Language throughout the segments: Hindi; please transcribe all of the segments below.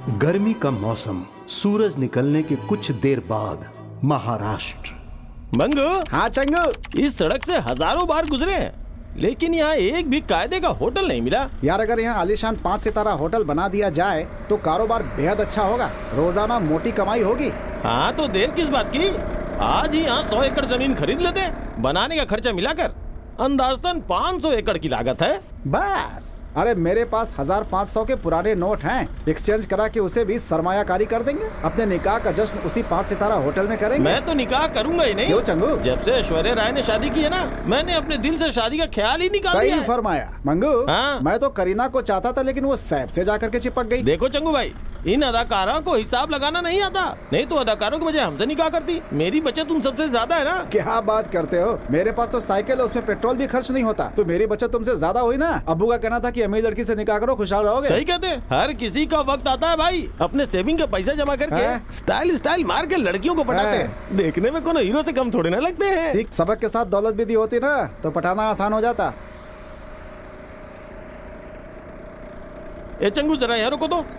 गर्मी का मौसम, सूरज निकलने के कुछ देर बाद महाराष्ट्र। मंगू। हाँ चंगू। इस सड़क से हजारों बार गुजरे हैं, लेकिन यहाँ एक भी कायदे का होटल नहीं मिला। यार अगर यहाँ आलीशान 5 सितारा होटल बना दिया जाए तो कारोबार बेहद अच्छा होगा, रोजाना मोटी कमाई होगी। हाँ तो देर किस बात की, आज ही यहाँ 100 एकड़ जमीन खरीद लेते, बनाने का खर्चा मिलाकर अंदाजन 500 एकड़ की लागत है। बस। अरे मेरे पास 1500 के पुराने नोट हैं, एक्सचेंज करा के उसे भी सरमायाकारी कर देंगे। अपने निकाह का जश्न उसी 5 सितारा होटल में करेंगे। मैं तो निकाह करूंगा ही नहीं। क्यों चंगू? जब से ऐश्वर्या राय ने शादी की है ना, मैंने अपने दिल से शादी का ख्याल ही निकाल दिया है। सही फरमाया मंगू। हाँ? मैं तो करीना को चाहता था, लेकिन वो सैफ से जाकर के चिपक गई। देखो चंगू भाई, इन अदाकारों को हिसाब लगाना नहीं आता, नहीं तो अदाकारों की बजाय हमसे निकाह करती। मेरी बचत तुम सबसे ज्यादा है ना। क्या बात करते हो, मेरे पास तो साइकिल है, उसमें पेट्रोल भी खर्च नहीं होता, तो मेरी बचत तुमसे ज्यादा हुई ना। अब्बू का कहना था कि अमीर लड़की से निकाह करो, खुशहाल रहोगे। सही कहते, हर किसी का वक्त आता है भाई, अपने सेविंग का पैसा जमा करके स्टाइल मार के लड़कियों को पटाते हैं। देखने में कोनो हीरो से कम थोड़े ना लगते हैं। सीख सबक के साथ दौलत भी दी होती ना तो पटाना आसान हो जाता। ए चंगू जरा यहाँ रुको तो।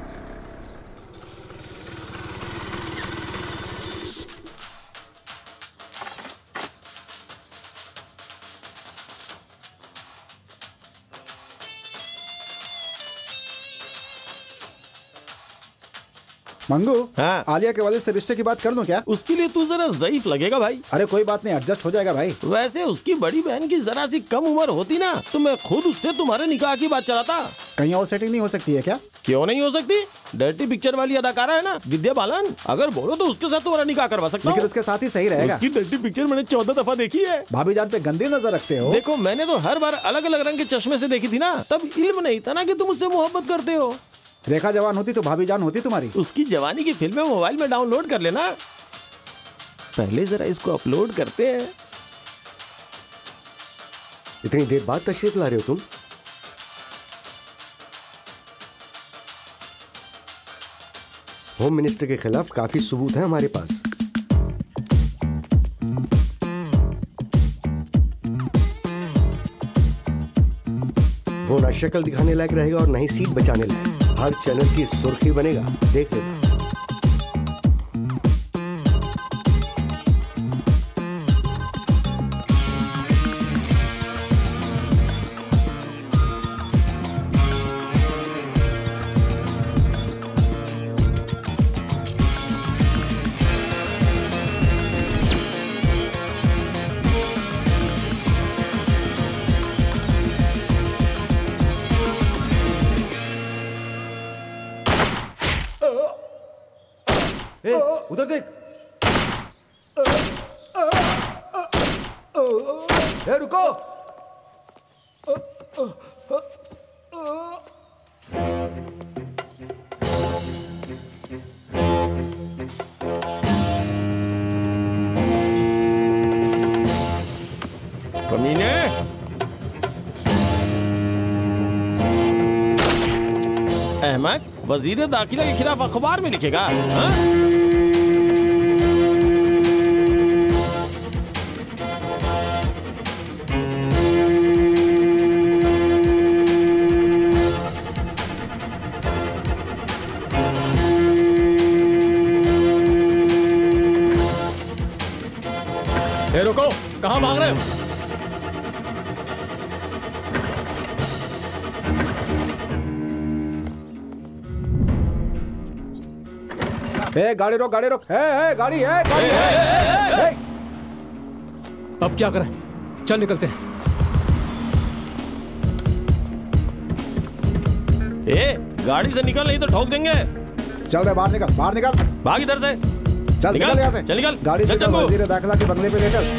मंगू। हाँ? आलिया के वाले से रिश्ते की बात कर दूं क्या? उसके लिए तू जरा ज़ईफ लगेगा भाई। अरे कोई बात नहीं, एडजस्ट हो जाएगा भाई। वैसे उसकी बड़ी बहन की जरा सी कम उम्र होती ना तो मैं खुद उससे तुम्हारे निकाह की बात चलाता। कहीं और सेटिंग नहीं हो सकती है क्या? क्यों नहीं हो सकती, डर्टी पिक्चर वाली अदाकारा है ना विद्या बालन, अगर बोलो तो उसके साथ तुम्हारा निकाह करवा सकता हूं। लेकिन उसके साथ ही सही रहेगा। उसकी डर्टी पिक्चर मैंने 14 दफा देखी है। भाभी जान पे गंदी नजर रखते हो? देखो मैंने तो हर बार अलग अलग रंग के चश्मे से देखी थी ना, तब इल्म नहीं था ना कि तुम उससे मोहब्बत करते हो। रेखा जवान होती तो भाभी जान होती तुम्हारी। उसकी जवानी की फिल्में मोबाइल में डाउनलोड कर लेना, पहले जरा इसको अपलोड करते हैं। इतनी देर बाद तशरीफ ला रहे हो तुम? होम मिनिस्टर के खिलाफ काफी सबूत है हमारे पास। वो ना शक्ल दिखाने लायक रहेगा और ना ही सीट बचाने लायक। हर चैनल की सुर्खी बनेगा, देख लेना। उधर देख। ए रुको। कमीने, अहमद वजीर दाखिला के खिलाफ अखबार में लिखेगा। हाँ? रुको, कहाँ भाग रहे हो? गाड़ी रोक, गाड़ी रोक। गाड़ी है, गाड़ी है। अब क्या करें? चल निकलते हैं। गाड़ी से निकल, नहीं तो ठोक देंगे। चल रहे, बाहर निकल, बाहर निकल। भाग इधर से। चल निकल यहाँ से। चल निकल। गाड़ी से वजीर दाखिला के बंगले पे ले चल।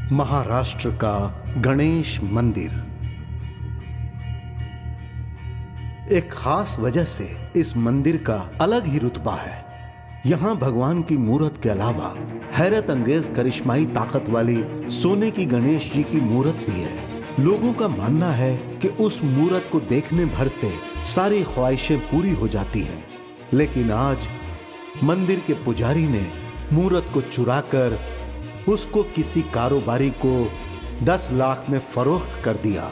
महाराष्ट्र का गणेश मंदिर। एक खास वजह से इस मंदिर का अलग ही रुतबा है। यहाँ भगवान की मूर्त के अलावा हैरत अंगेज करिश्माई ताकत वाली सोने की गणेश जी की मूर्त भी है। लोगों का मानना है कि उस मूर्त को देखने भर से सारी ख्वाहिशें पूरी हो जाती हैं। लेकिन आज मंदिर के पुजारी ने मूर्त को चुराकर उसको किसी कारोबारी को 10 लाख में फरोख्त कर दिया।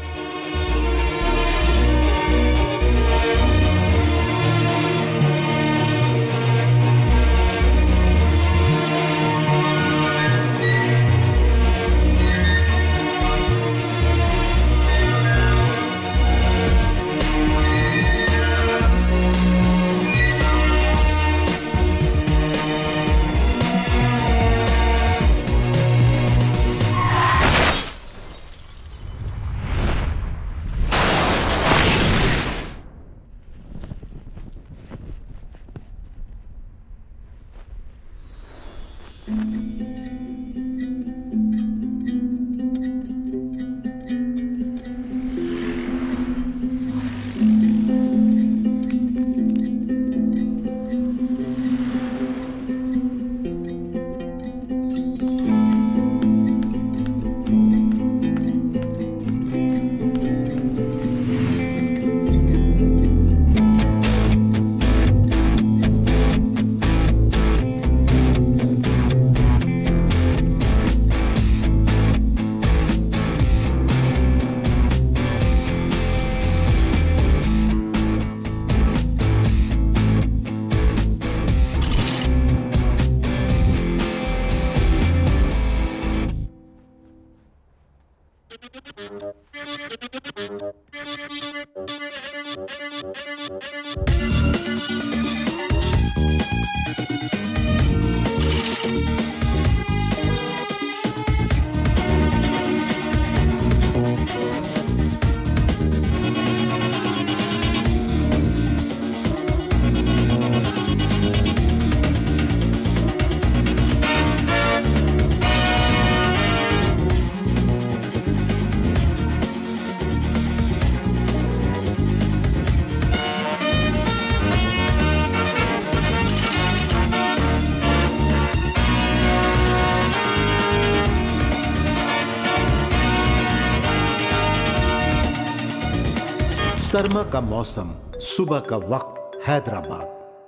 सरमा का मौसम, सुबह का वक्त, हैदराबाद।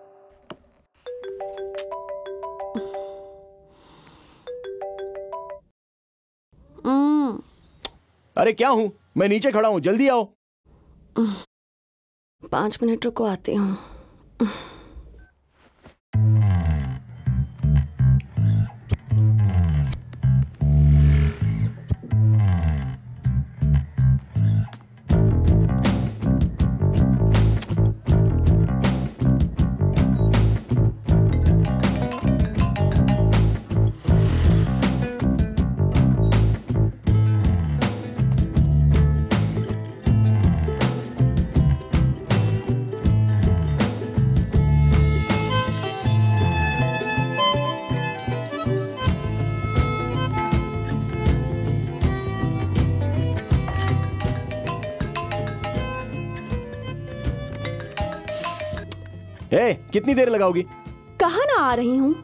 अरे क्या हूँ, मैं नीचे खड़ा हूँ, जल्दी आओ। 5 मिनट रुको, आती हूँ। कितनी देर लगाओगी? कहाँ ना आ रही हूँ।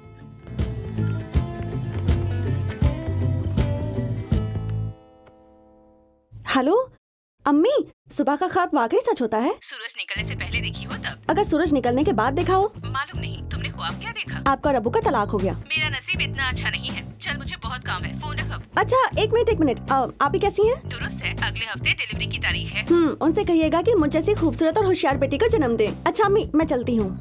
हेलो अम्मी, सुबह का ख्वाब वाकई सच होता है? सूरज निकलने से पहले देखी हो तब? अगर सूरज निकलने के बाद देखा हो? मालूम नहीं। तुमने ख्वाब क्या देखा? आपका रब्बू का तलाक हो गया। मेरा नसीब इतना अच्छा नहीं है। चल, मुझे बहुत काम है, फोन रख अब। अच्छा, एक मिनट। आप ही कैसी हैं? दुरुस्त है। अगले हफ्ते डिलीवरी की तारीख है। उनसे कहिएगा कि मुझ जैसी खूबसूरत और होशियार बेटी को जन्म दे। अच्छा अम्मी, मैं चलती हूँ।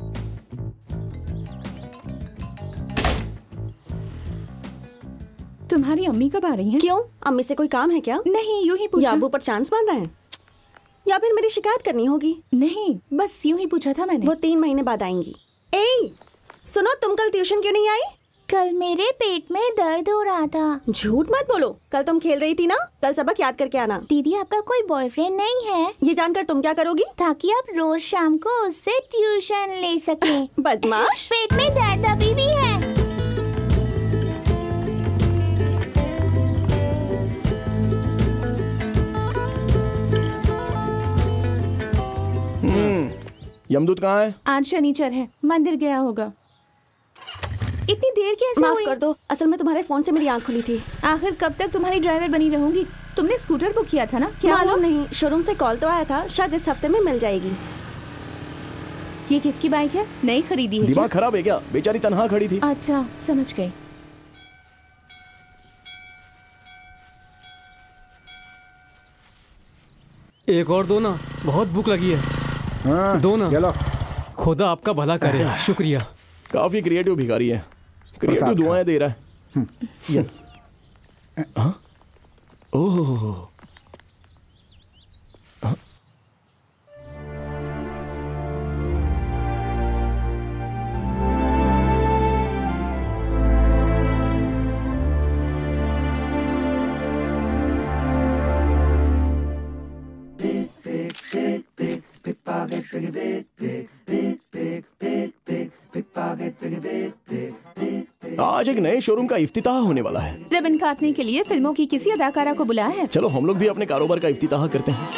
तुम्हारी अम्मी कब आ रही हैं? क्यों, अम्मी से कोई काम है क्या? नहीं, यूं ही पूछा। या अब्बू पर चांस मार रहे हैं, या फिर मेरी शिकायत करनी होगी? नहीं, बस यूं ही पूछा था मैंने। वो 3 महीने बाद आएंगी। ए, सुनो, तुम कल ट्यूशन क्यों नहीं आई? कल मेरे पेट में दर्द हो रहा था। झूठ मत बोलो, कल तुम खेल रही थी ना। कल सबक याद करके आना। दीदी, आपका कोई बॉयफ्रेंड नहीं है? ये जानकर तुम क्या करोगी? ताकि आप रोज शाम को उससे ट्यूशन ले सकें। बदमाश। पेट में दर्द अभी भी है। यमदूत कहाँ है? आज शनिचर है, मंदिर गया होगा। इतनी देर कैसे माफ हुई? कर दो, असल में तुम्हारे फोन से मेरी आंख खुली थी। आखिर कब तक तुम्हारी ड्राइवर बनी रहूंगी? तुमने स्कूटर बुक किया था ना? क्या मालूम हुआ? नहीं, शोरूम से कॉल तो आया था, शायद इस हफ्ते में मिल जाएगी। ये किसकी बाइक है? नई खरीदी है? दिमाग खराब है क्या? बेचारी तनहा खड़ी थी। अच्छा, समझ गई। एक और दो ना, बहुत भूख लगी है। हाँ, दो ना। ये लो। खुदा आपका भला करे। शुक्रिया। काफी क्रिएटिव भिखारी है, क्रिएटिव दुआएं दे रहा है। ये हाँ? ओह, आज एक नए शोरूम का इफ्तिताह होने वाला है। रिबन काटने के लिए फिल्मों की किसी अदाकारा को बुलाया है। चलो हम लोग भी अपने कारोबार का इफ्तिताह करते हैं।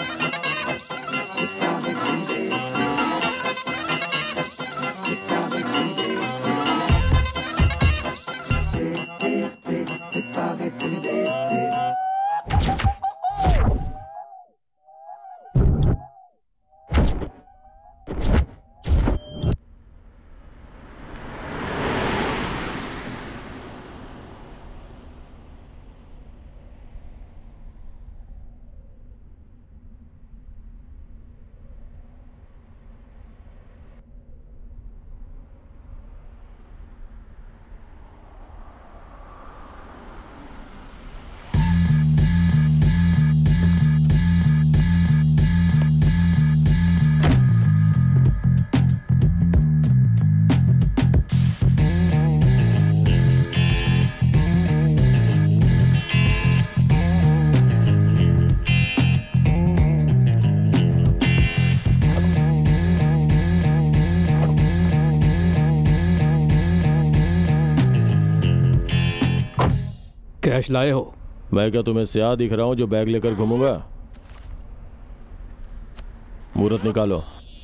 कैश लाए हो? मैं क्या तुम्हें स्याह दिख रहा हूं जो बैग लेकर घूमूंगा? मुहूर्त निकालो।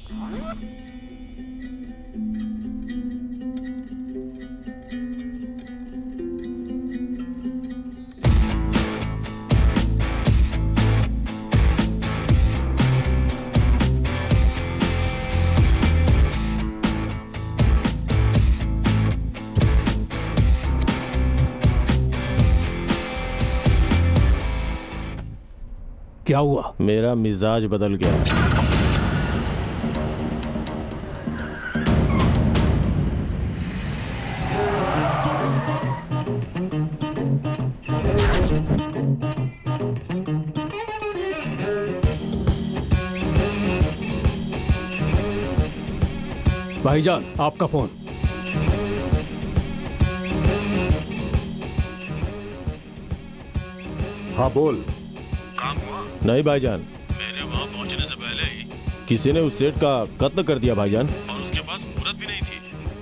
क्या हुआ? मेरा मिजाज बदल गया। भाईजान, आपका फोन। हाँ बोल। नहीं भाईजान, मेरे वहां पहुंचने से पहले ही किसी ने उस सेठ का कत्ल कर दिया भाईजान, और उसके पास मुहूर्त भी नहीं थी।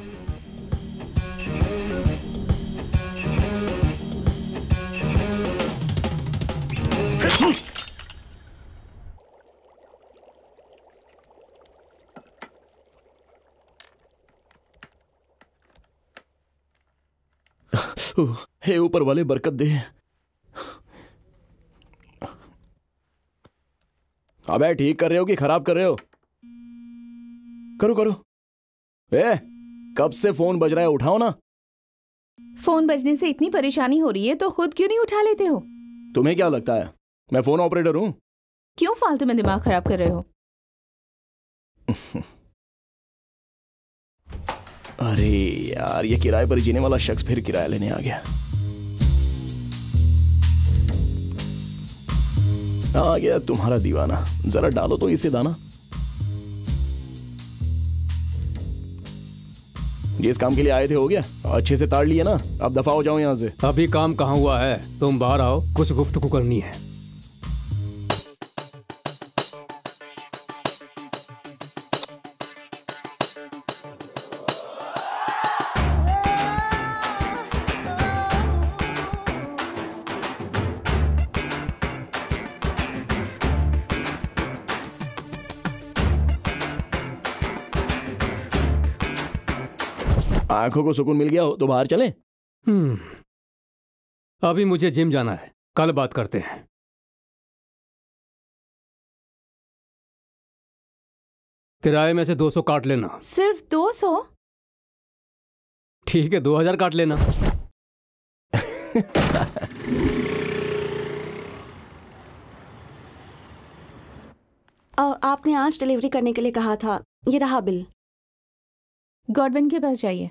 हे ऊपर वाले बरकत दे। अबे ठीक कर रहे हो कि खराब कर रहे हो? करो करो। कब से फोन बज रहा है, उठाओ ना। फोन बजने से इतनी परेशानी हो रही है तो खुद क्यों नहीं उठा लेते हो? तुम्हें क्या लगता है मैं फोन ऑपरेटर हूं? क्यों फालतू में दिमाग खराब कर रहे हो? अरे यार, ये किराए पर जीने वाला शख्स फिर किराया लेने आ गया। आ गया तुम्हारा दीवाना। जरा डालो तो इसे दाना। ये इस काम के लिए आए थे, हो गया? अच्छे से ताड़ लिए ना? अब दफा हो जाओ यहां से। अभी काम कहाँ हुआ है? तुम बाहर आओ, कुछ गुफ्तगू करनी है। आंखों को सुकून मिल गया हो तो बाहर चलें? अभी मुझे जिम जाना है, कल बात करते हैं। किराए में से 200 काट लेना। सिर्फ 200? ठीक है, 2000 काट लेना। आपने आज डिलीवरी करने के लिए कहा था, ये रहा बिल। गॉडविन के पास जाइए।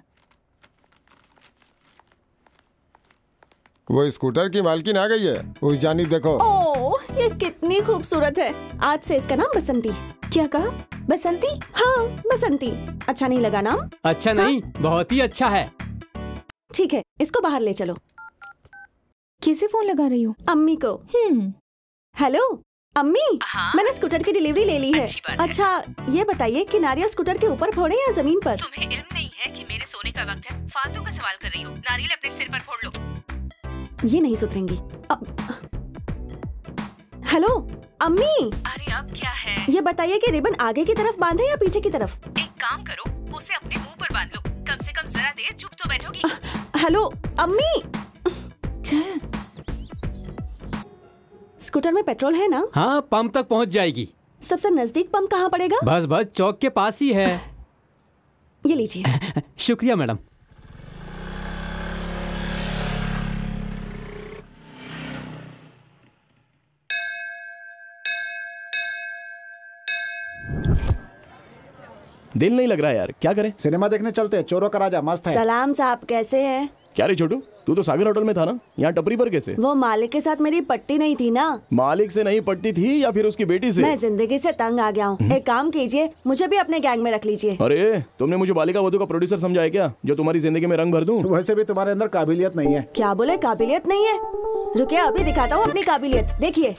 वो स्कूटर की मालकिन आ गई है, उस जानिब देखो। ओह, ये कितनी खूबसूरत है। आज से इसका नाम बसंती। क्या कहा? बसंती? हाँ, बसंती। अच्छा नहीं लगा नाम? अच्छा नहीं, बहुत ही अच्छा है। ठीक है, इसको बाहर ले चलो। किसे फोन लगा रही हो? अम्मी को। हेलो अम्मी, हाँ? मैंने स्कूटर की डिलीवरी ले ली है। अच्छी बात है। अच्छा ये बताइए कि नारियल स्कूटर के ऊपर फोड़े या जमीन पर? तुम्हें इल्म नहीं है कि मेरे सोने का वक्त है? फालतू का सवाल कर रही हो। नारियल अपने सिर पर फोड़ लो। ये नहीं सुधरेंगी। हेलो अम्मी। अरे अब क्या है? ये बताइए कि रिबन आगे की तरफ बांधे या पीछे की तरफ? एक काम करो, उसे अपने मुंह पर बांध लो। कम से कम जरा देर चुप तो बैठोगी। हेलो अम्मी। चल। स्कूटर में पेट्रोल है ना? हाँ, पंप तक पहुंच जाएगी। सबसे नजदीक पंप कहाँ पड़ेगा? बस बस चौक के पास ही है। ये लीजिए। शुक्रिया मैडम। दिल नहीं लग रहा यार, क्या करें? सिनेमा देखने चलते हैं, चोरों का राजा मस्त है। सलाम साहब, कैसे हैं? क्या रे छोटू, तू तो सागर होटल में था ना, यहाँ टपरी पर कैसे? वो मालिक के साथ मेरी पट्टी नहीं थी ना। मालिक से नहीं पटती थी या फिर उसकी बेटी से? मैं जिंदगी से तंग आ गया हूँ। एक काम कीजिए, मुझे भी अपने गैंग में रख लीजिए। अरे तुमने मुझे बालिका वधू का प्रोड्यूसर समझा है क्या, जो तुम्हारी जिंदगी में रंग भर दूं? वैसे भी तुम्हारे अंदर काबिलियत नहीं है। क्या बोले? काबिलियत नहीं है? रुकिए, अभी दिखाता हूँ अपनी काबिलियत, देखिए।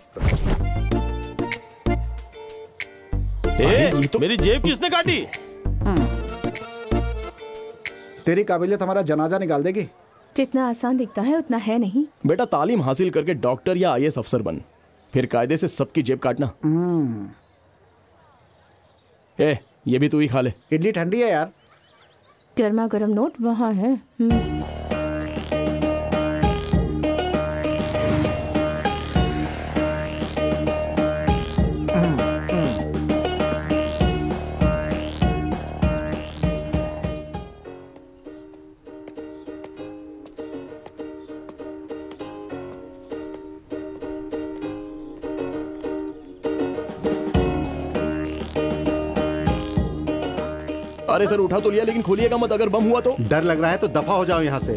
तो मेरी जेब किसने काटी? तेरी काबिलियत हमारा जनाजा निकाल देगी। जितना आसान दिखता है उतना है नहीं। बेटा तालीम हासिल करके डॉक्टर या आईएएस अफसर बन, फिर कायदे से सबकी जेब काटना। ये भी तू ही खा ले। इडली ठंडी है यार। गर्मा गर्म नोट वहाँ है। अरे सर उठा तो लिया, लेकिन खोलिएगा मत, अगर बम हुआ तो। डर लग रहा है तो दफा हो जाओ यहाँ से।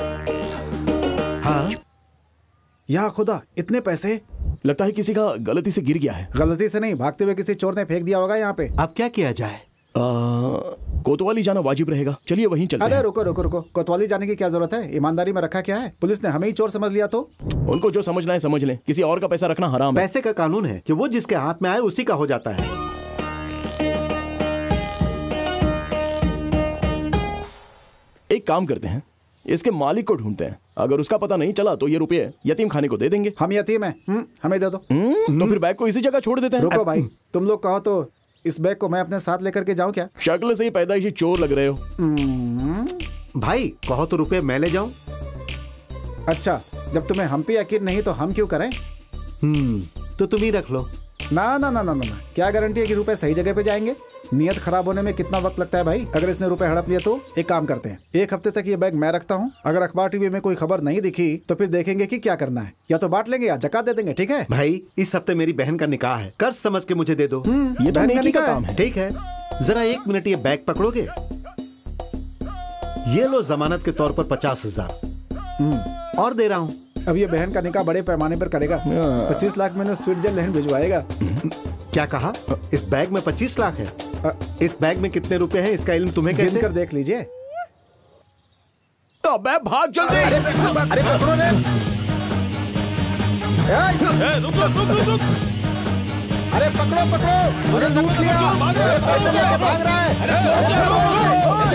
हाँ या खुदा, इतने पैसे? लगता है किसी का गलती से गिर गया है। गलती से नहीं, भागते हुए किसी चोर ने फेंक दिया होगा यहाँ पे। अब क्या किया जाए? कोतवाली जाना वाजिब रहेगा, चलिए वहीं चलते हैं। अरे रुको रुको रुको, कोतवाली जाने की क्या जरूरत है? ईमानदारी में रखा क्या है? पुलिस ने हमें ही चोर समझ लिया तो? उनको जो समझना है समझ लें, किसी और का पैसा रखना हराम है। पैसे का कानून है कि वो जिसके हाथ में आए उसी का हो जाता है। एक काम करते हैं, इसके मालिक को ढूंढते हैं, अगर उसका पता नहीं चला तो ये रुपये यतीम खाने को दे देंगे। हम यतीम हैं, हमें दे दो। तो फिर बैग को इसी जगह छोड़ देते हैं। रुको भाई, तुम लोग कहो तो इस बैग को मैं अपने साथ लेकर के जाऊं क्या? शक्ल से ही पैदाइशी चोर लग रहे हो। भाई कहो तो रुपये मैं ले जाऊं। अच्छा, जब तुम्हें हम पे यकीन नहीं तो हम क्यों करें? तो तुम ही रख लो। ना ना ना ना ना, क्या गारंटी है कि रुपए सही जगह पे जाएंगे? नियत खराब होने में कितना वक्त लगता है भाई। अगर इसने रुपए हड़प लिए तो एक काम करते हैं, एक हफ्ते तक ये बैग मैं रखता हूँ। अगर अखबार टीवी में कोई खबर नहीं दिखी तो फिर देखेंगे कि क्या करना है, या तो बांट लेंगे या जकात दे देंगे। ठीक है भाई, इस हफ्ते मेरी बहन का निकाह है, कर्ज समझ के मुझे दे दो। ये तो नेकी का काम है। ठीक है, जरा 1 मिनट ये बैग पकड़ोगे? ये लो जमानत के तौर पर 50,000 और दे रहा हूँ। अब ये बहन का निकाह बड़े पैमाने पर करेगा। 25 लाख में स्विट्जरलैंड भिजवाएगा। क्या कहा? इस बैग में 25 लाख है? इस बैग में कितने रुपए हैं इसका इल्म तुम्हें कैसे? कर देख लीजिए। तो मैं भाग जल्दी। अरे पकड़ो रे। रुक। अरे पकड़ो। अरे लूट लिया। पैसे लेके भाग रहा है।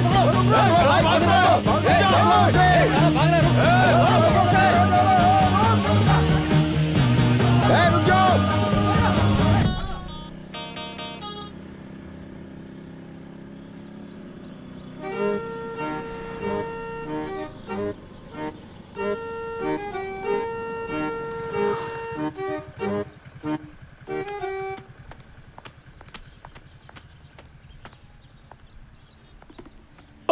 रुक जाओ।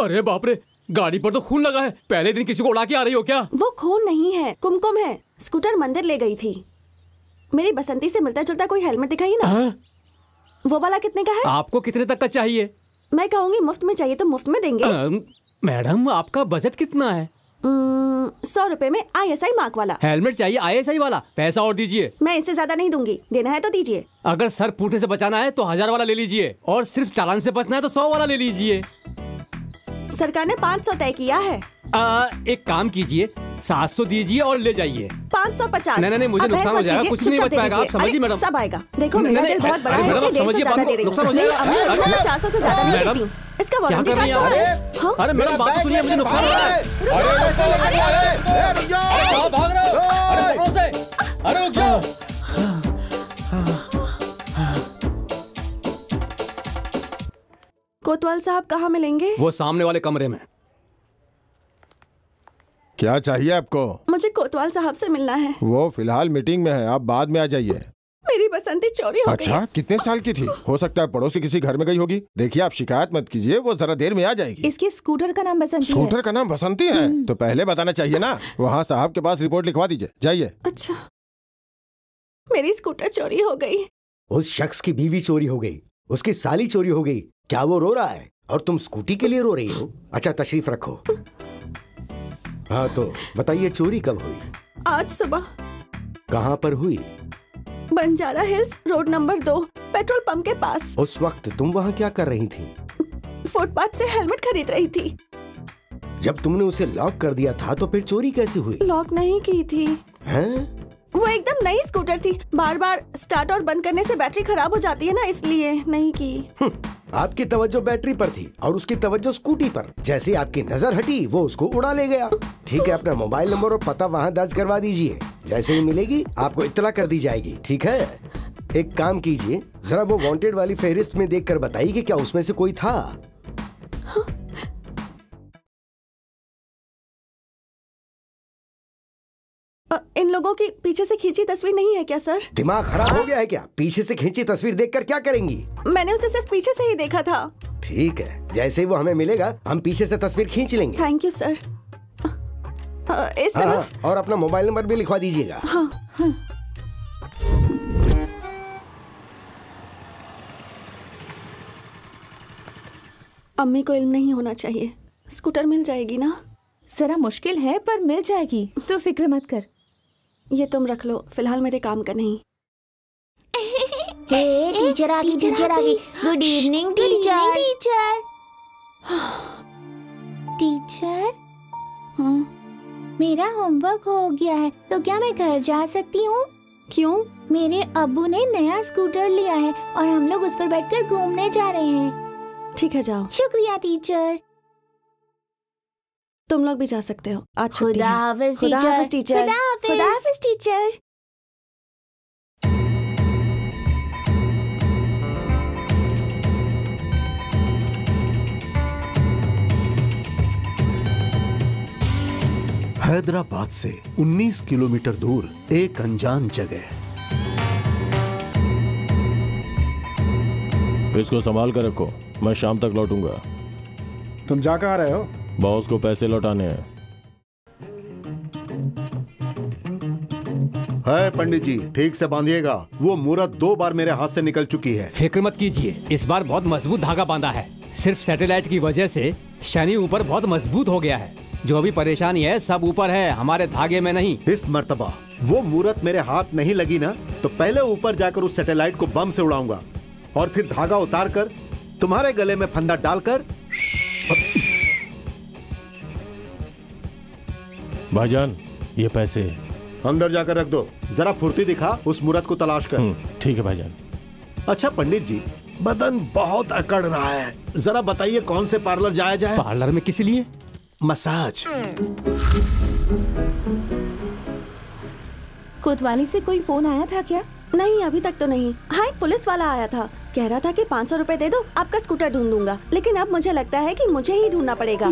अरे बाप रे, गाड़ी पर तो खून लगा है। पहले दिन किसी को उड़ा के आ रही हो क्या? वो खून नहीं है, कुमकुम है। स्कूटर मंदिर ले गई थी। मेरी बसंती से मिलता जुलता कोई हेलमेट दिखाइए ना। वो वाला कितने का है? आपको कितने तक का चाहिए? मैं कहूँगी मुफ्त में चाहिए तो मुफ्त में देंगे। मैडम आपका बजट कितना है? 100 रुपए में ISI मार्क वाला हेलमेट चाहिए। ISI वाला? पैसा और दीजिए। मैं इससे ज्यादा नहीं दूंगी, देना है तो दीजिए। अगर सर फूटने से बचाना है तो 1000 वाला ले लीजिए, और सिर्फ चालान से बचना है तो 100 वाला ले लीजिए। सरकार ने 500 तय किया है। एक काम कीजिए, 700 दीजिए और ले जाइए। 550। नहीं, मुझे नुकसान हो जाएगा, कुछ नहीं बच पाएगा। आप समझिए मैडम। सब आएगा। देखो मेरा दिल बहुत बड़ा है, इसलिए 150 से ज्यादा दे रही हूँ। नुकसान हो जाएगा। मैं 400 से ज्यादा नहीं देती हूँ। इसका वारंटी कार्ड तो है। अरे मैडम बात तो सुनिए, मुझे नुकसान हो रहा है। अरे भाग रहे हो? अरे पकड़ो से। अरे रुक जाओ। कोतवाल साहब कहाँ मिलेंगे? वो सामने वाले कमरे में। क्या चाहिए आपको? मुझे कोतवाल साहब से मिलना है। वो फिलहाल मीटिंग में है, आप बाद में आ जाइए। मेरी बसंती चोरी हो गई। अच्छा, कितने साल की थी? हो सकता है पड़ोसी किसी घर में गई होगी। देखिए आप शिकायत मत कीजिए, वो जरा देर में आ जाएगी। इसके स्कूटर का नाम बसंती है। स्कूटर का नाम बसंती है? तो पहले बताना चाहिए ना। वहाँ साहब के पास रिपोर्ट लिखवा दीजिए, जाइए। अच्छा, मेरी स्कूटर चोरी हो गई। उस शख्स की बीवी चोरी हो गई, उसकी साली चोरी हो गई। क्या वो रो रहा है और तुम स्कूटी के लिए रो रही हो? अच्छा तशरीफ रखो। हाँ तो बताइए चोरी कब हुई? आज सुबह। कहाँ पर हुई? Banjara hills road number 2 petrol pump के पास। उस वक्त तुम वहाँ क्या कर रही थी? फुटपाथ से हेलमेट खरीद रही थी। जब तुमने उसे लॉक कर दिया था तो फिर चोरी कैसे हुई? लॉक नहीं की थी। हैं? वो एकदम नई स्कूटर थी, बार बार स्टार्ट और बंद करने से बैटरी खराब हो जाती है ना, इसलिए नहीं की। आपकी तवज्जो बैटरी पर थी और उसकी तवज्जो स्कूटी पर। जैसे आपकी नजर हटी वो उसको उड़ा ले गया। ठीक है, अपना मोबाइल नंबर और पता वहाँ दर्ज करवा दीजिए। जैसे ही मिलेगी आपको इत्तला कर दी जाएगी। ठीक है, एक काम कीजिए, जरा वो वांटेड वाली फहरिस्त में देखकर बताइए कि क्या उसमें से कोई था। इन लोगों की पीछे से खींची तस्वीर नहीं है क्या सर? दिमाग खराब हो गया है क्या? पीछे से खींची तस्वीर देखकर क्या करेंगी? मैंने उसे सिर्फ पीछे से ही देखा था। ठीक है, जैसे ही वो हमें मिलेगा हम पीछे से तस्वीर खींच लेंगे। Thank you sir. इस तरफ। और अपना मोबाइल नंबर भी लिखवा दीजिएगा। हाँ। अम्मी को इल्म नहीं होना चाहिए। स्कूटर मिल जाएगी ना? जरा मुश्किल है पर मिल जाएगी, तो फिक्र मत कर। ये तुम रख लो, फिलहाल मेरे काम का नहीं। हे टीचर आ गई, टीचर आ गई। Good evening teacher. टीचर मेरा होमवर्क हो गया है, तो क्या मैं घर जा सकती हूँ? क्यों? मेरे अब्बू ने नया स्कूटर लिया है और हम लोग उस पर बैठकर घूमने जा रहे हैं। ठीक है, जाओ। शुक्रिया टीचर। तुम लोग भी जा सकते हो, आज छुट्टी है। खुदा हाफिज टीचर। खुदा हाफिज टीचर। खुदा हाफिज टीचर। हैदराबाद से 19 किलोमीटर दूर एक अनजान जगह। इसको संभाल कर रखो, मैं शाम तक लौटूंगा। तुम जा कहाँ रहे हो? बॉस को पैसे लौटाने हैं। है पंडित जी, ठीक से बांधिएगा, वो मूरत 2 बार मेरे हाथ से निकल चुकी है। फिक्र मत कीजिए, इस बार बहुत मजबूत धागा बांधा है। सिर्फ सैटेलाइट की वजह से शनि ऊपर बहुत मजबूत हो गया है। जो भी परेशानी है सब ऊपर है, हमारे धागे में नहीं। इस मर्तबा वो मूरत मेरे हाथ नहीं लगी ना, तो पहले ऊपर जाकर उस सैटेलाइट को बम से उड़ाऊंगा और फिर धागा उतारकर तुम्हारे गले में फंदा डालकर। भाईजान, ये पैसे अंदर जाकर रख दो। जरा फुर्ती दिखा, उस मूरत को तलाश कर। ठीक है भाईजान। अच्छा पंडित जी, बदन बहुत अकड़ रहा है, जरा बताइए कौन से पार्लर जाया जाए? पार्लर में किस लिए? मसाज। कोतवाली से कोई फोन आया था क्या? नहीं, अभी तक तो नहीं। हाँ, एक पुलिस वाला आया था, कह रहा था कि 500 रुपए दे दो, आपका स्कूटर ढूंढ दूंगा। लेकिन अब मुझे लगता है कि मुझे ही ढूंढना पड़ेगा।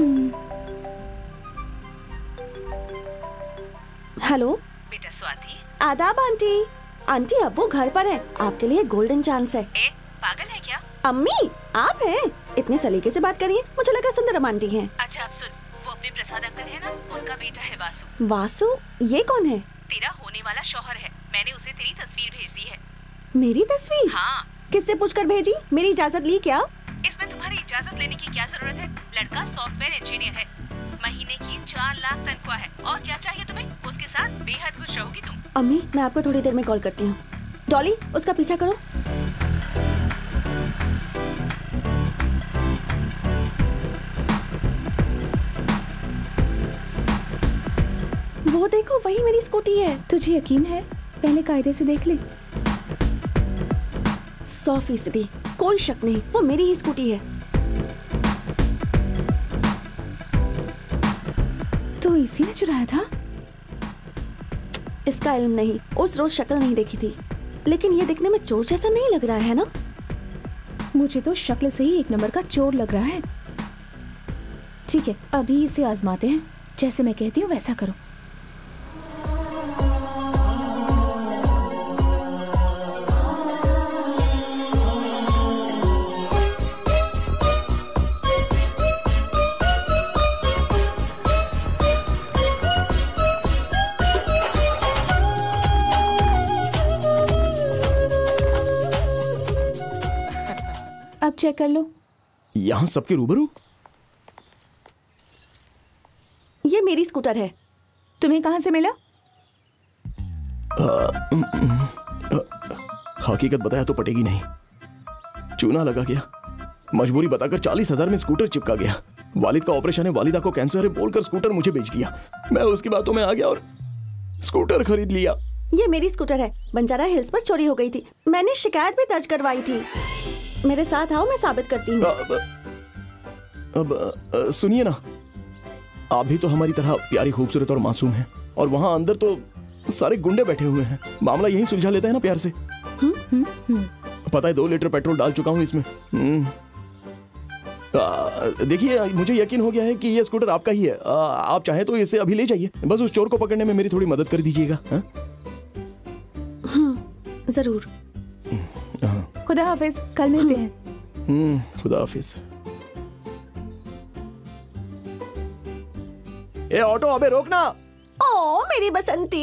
हेलो बेटा स्वाति। आदाब आंटी। आंटी, अब्बू घर पर है, आपके लिए गोल्डन चांस है। पागल है क्या? अम्मी आप हैं? इतने सलीके से बात करिए, मुझे लगा सुंदरम आंटी हैं। अच्छा अब सुन, वो अपने प्रसाद अंकल है ना, उनका बेटा है वासु। वासु? ये कौन है? तेरा होने वाला शौहर है। मैंने उसे तेरी तस्वीर भेज दी है। मेरी तस्वीर? हाँ। किससे पूछकर भेजी? मेरी इजाजत ली क्या? इसमें तुम्हारी इजाजत लेने की क्या जरूरत है? लड़का सॉफ्टवेयर इंजीनियर है, महीने की 4 लाख तनख्वाह है। और क्या चाहिए तुम्हें? उसके साथ बेहद खुश रहोगी तुम। अम्मी मैं आपको थोड़ी देर में कॉल करती हूँ। डॉली उसका पीछा करो। वो देखो वही मेरी स्कूटी है। तुझे यकीन है? पहले कायदे से देख ले। 100%, कोई शक नहीं, वो मेरी ही स्कूटी है। तो इसी ने चुराया था? इसका इल्म नहीं, उस रोज शक्ल नहीं देखी थी, लेकिन ये दिखने में चोर जैसा नहीं लग रहा है ना? मुझे तो शक्ल से ही एक नंबर का चोर लग रहा है। ठीक है, अभी इसे आजमाते हैं। जैसे मैं कहती हूँ वैसा करो। अब चेक कर लो। यहाँ सबके रूबरू? ये मेरी स्कूटर है। तुम्हें कहाँ से मिला? हकीकत बताया तो पटेगी नहीं। चूना लगा गया। मजबूरी बताकर 40,000 में स्कूटर चिपका गया। वालिद का ऑपरेशन है, वालिदा को कैंसर है बोलकर स्कूटर मुझे बेच दिया। मैं उसकी बातों में आ गया और स्कूटर खरीद लिया। ये मेरी स्कूटर है, बंजारा हिल्स पर चोरी हो गई थी। मैंने शिकायत भी दर्ज करवाई थी। मेरे साथ आओ, मैं साबित करती हूँ। अब सुनिए ना, आप भी तो हमारी तरह प्यारी, खूबसूरत और मासूम हैं, और वहाँ अंदर तो सारे गुंडे बैठे हुए हैं। मामला यही सुलझा लेते हैं ना प्यार से। पता है 2 लीटर पेट्रोल डाल चुका हूँ इसमें। देखिए मुझे यकीन हो गया है कि ये स्कूटर आपका ही है। आप चाहें तो इसे अभी ले जाइए। बस उस चोर को पकड़ने में मेरी थोड़ी मदद कर दीजिएगा। जरूर। खुदा हाफिज, कल मिलते हैं। खुदा हाफिज। ए ऑटो, अबे रोकना। ओ मेरी बसंती।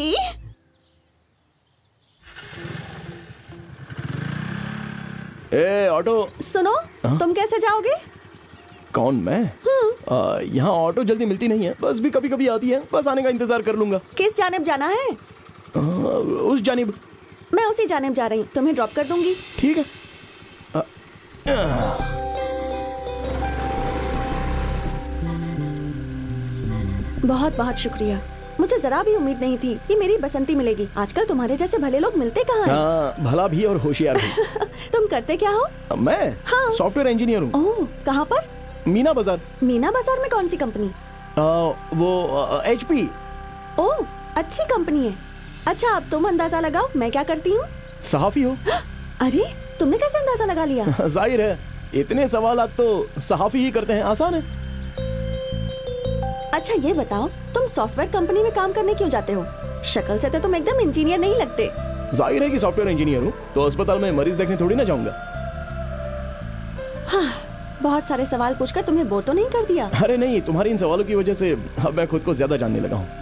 ए ऑटो। सुनो, तुम कैसे जाओगे? कौन, मैं? यहाँ ऑटो जल्दी मिलती नहीं है, बस भी कभी कभी आती है। बस आने का इंतजार कर लूंगा। किस जानिब जाना है? उस जानिब। मैं उसी जानिब जा रही हूँ, तुम्हें ड्रॉप कर दूंगी। ठीक है। बहुत बहुत शुक्रिया। मुझे जरा भी उम्मीद नहीं थी कि मेरी बसंती मिलेगी। आजकल तुम्हारे जैसे भले लोग मिलते कहाँ हैं? भला भी और होशियार भी। तुम करते क्या हो? मैं? हाँ। सॉफ्टवेयर इंजीनियर हूँ। ओह, कहाँ पर? मीना बाजार। मीना बाजार में कौन सी कंपनी? वो HP। ओह, अच्छी कंपनी है। अच्छा, अब तुम अंदाजा लगाओ मैं क्या करती हूँ। सहाफी हो। अरे, तुमने कैसे अंदाजा लगा लिया? जाहिर है, इतने सवाल तो सहाफी ही करते हैं, आसान है। अच्छा ये बताओ, तुम सॉफ्टवेयर कंपनी में काम करने क्यों जाते हो? शक्ल से तो तुम एकदम इंजीनियर नहीं लगते। जाहिर है कि सॉफ्टवेयर इंजीनियर हूँ, तो अस्पताल में मरीज देखने थोड़ी ना जाऊंगा। हाँ, बहुत सारे सवाल पूछकर तुम्हें बोर तो नहीं कर दिया? अरे नहीं, तुम्हारी इन सवालों की वजह से अब मैं खुद को ज्यादा जानने लगा हूँ।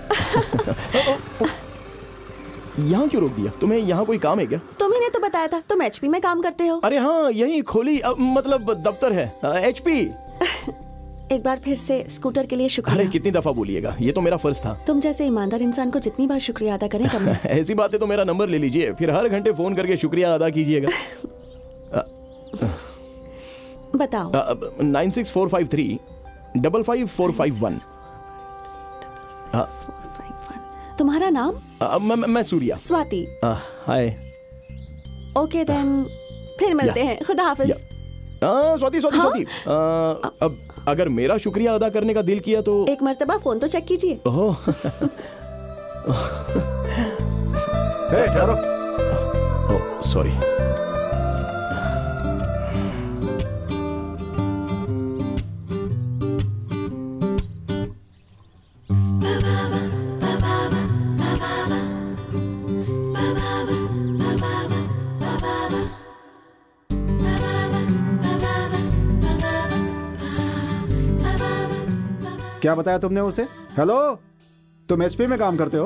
यहाँ क्यों रोक दिया? तुम्हें यहाँ कोई काम है क्या? तुम्ही ने तो बताया था तुम HP में काम करते हो। अरे हाँ, यही खोली मतलब दफ्तर है HP। एक बार फिर से स्कूटर के लिए शुक्रिया। अरे कितनी दफा बोलिएगा, ये तो मेरा फर्ज था। तुम जैसे ईमानदार इंसान को जितनी बार शुक्रिया अदा करें कम है। ऐसी बात है तो मेरा नंबर ले लीजिए, फिर हर घंटे फोन करके शुक्रिया अदा कीजिएगा। बताओ। 96453 55451। तुम्हारा नाम? मैं Surya. Swati. Hi. Okay then, फिर मिलते हैं। खुदा हाफिज। स्वाति स्वाति स्वाति, अब अगर मेरा शुक्रिया अदा करने का दिल किया तो एक मर्तबा फोन तो चेक कीजिए। Oh sorry. क्या बताया तुमने उसे? हेलो, तुम HP में काम करते हो?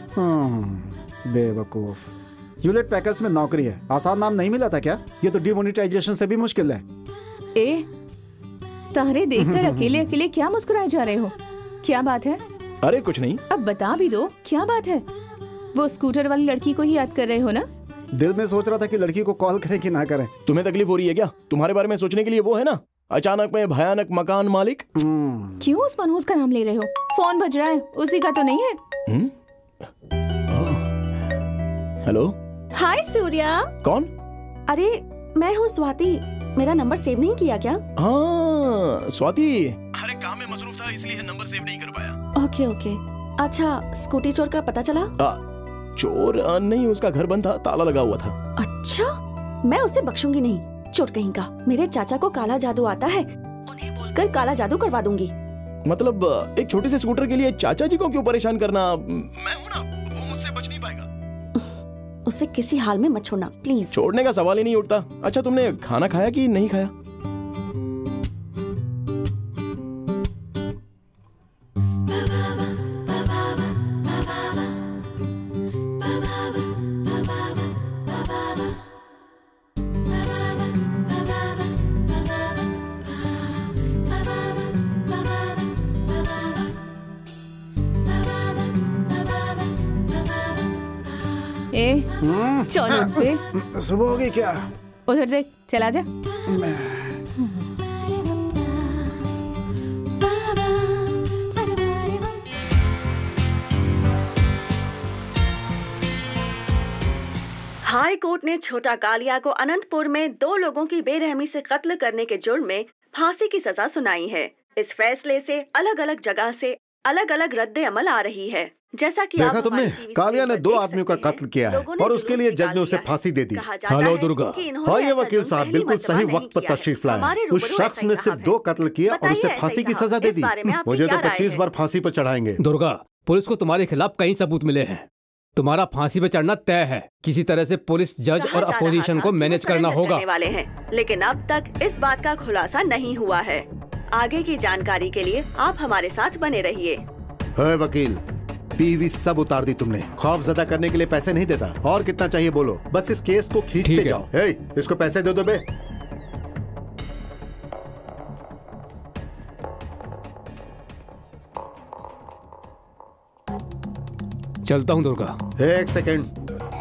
बेवकूफ। ह्यूलेट पैकर्स में नौकरी है, आसान नाम नहीं मिला था क्या? ये तो डिमोनेटाइजेशन से भी मुश्किल है। ए, तारे देखकर अकेले अकेले क्या मुस्कुराए जा रहे हो? क्या बात है? अरे कुछ नहीं। अब बता भी दो, क्या बात है? वो स्कूटर वाली लड़की को ही याद कर रहे हो ना? दिल में सोच रहा था कि लड़की को कॉल करें कि ना करें। तुम्हें तकलीफ हो रही है क्या? तुम्हारे बारे में सोचने के लिए वो है ना, अचानक में भयानक मकान मालिक। क्यों उस मनहूस का नाम ले रहे हो? फोन बज रहा है, उसी का तो नहीं है? हेलो। हाय सूर्या। कौन? अरे मैं हूँ स्वाति। मेरा नंबर सेव नहीं किया क्या? हाँ स्वाति, अरे काम में मसरूफ था इसलिए नंबर सेव नहीं कर पाया। Okay okay. अच्छा, स्कूटी चोर का पता चला? चोर नहीं, उसका घर बंद था, ताला लगा हुआ था। अच्छा, मैं उसे बख्शूंगी नहीं, चोर कहीं का। मेरे चाचा को काला जादू आता है, उन्हें बोलकर काला जादू करवा दूंगी। मतलब एक छोटे से स्कूटर के लिए चाचा जी को क्यों परेशान करना? मैं हूँ ना, वो मुझसे बच नहीं पाएगा। उसे किसी हाल में मत छोड़ना प्लीज। छोड़ने का सवाल ही नहीं उठता। अच्छा, तुमने खाना खाया कि नहीं खाया? चलो पे सुबह हो गई क्या? उधर देख, चला जा। हाई कोर्ट ने छोटा कालिया को अनंतपुर में 2 लोगों की बेरहमी से कत्ल करने के जुर्म में फांसी की सजा सुनाई है। इस फैसले से अलग अलग जगह से अलग अलग रद्दे अमल आ रही है। जैसा कि देखा तुमने, कालिया ने 2 आदमियों का कत्ल किया है और उसके लिए जज ने उसे फांसी दे दी। हेलो दुर्गा। हाँ, ये वकील साहब बिल्कुल सही वक्त पर तशरीफ लाए। उस शख्स ने सिर्फ 2 कत्ल किए और उसे फांसी की सजा दे दी। मुझे तो 25 बार फांसी पर चढ़ाएंगे। दुर्गा, पुलिस को तुम्हारे खिलाफ कई सबूत मिले हैं। तुम्हारा फांसी पे चढ़ना तय है। किसी तरह से पुलिस, जज और अपोजिशन को मैनेज करना होगा। वाले हैं, लेकिन अब तक इस बात का खुलासा नहीं हुआ है। आगे की जानकारी के लिए आप हमारे साथ बने रहिए। वकील, पीवी सब उतार दी तुमने। खौफजदा करने के लिए पैसे नहीं देता। और कितना चाहिए बोलो, बस इस केस को खींचते जाओ। इसको पैसे दे दो बे। चलता हूँ दुर्गा। 1 सेकंड।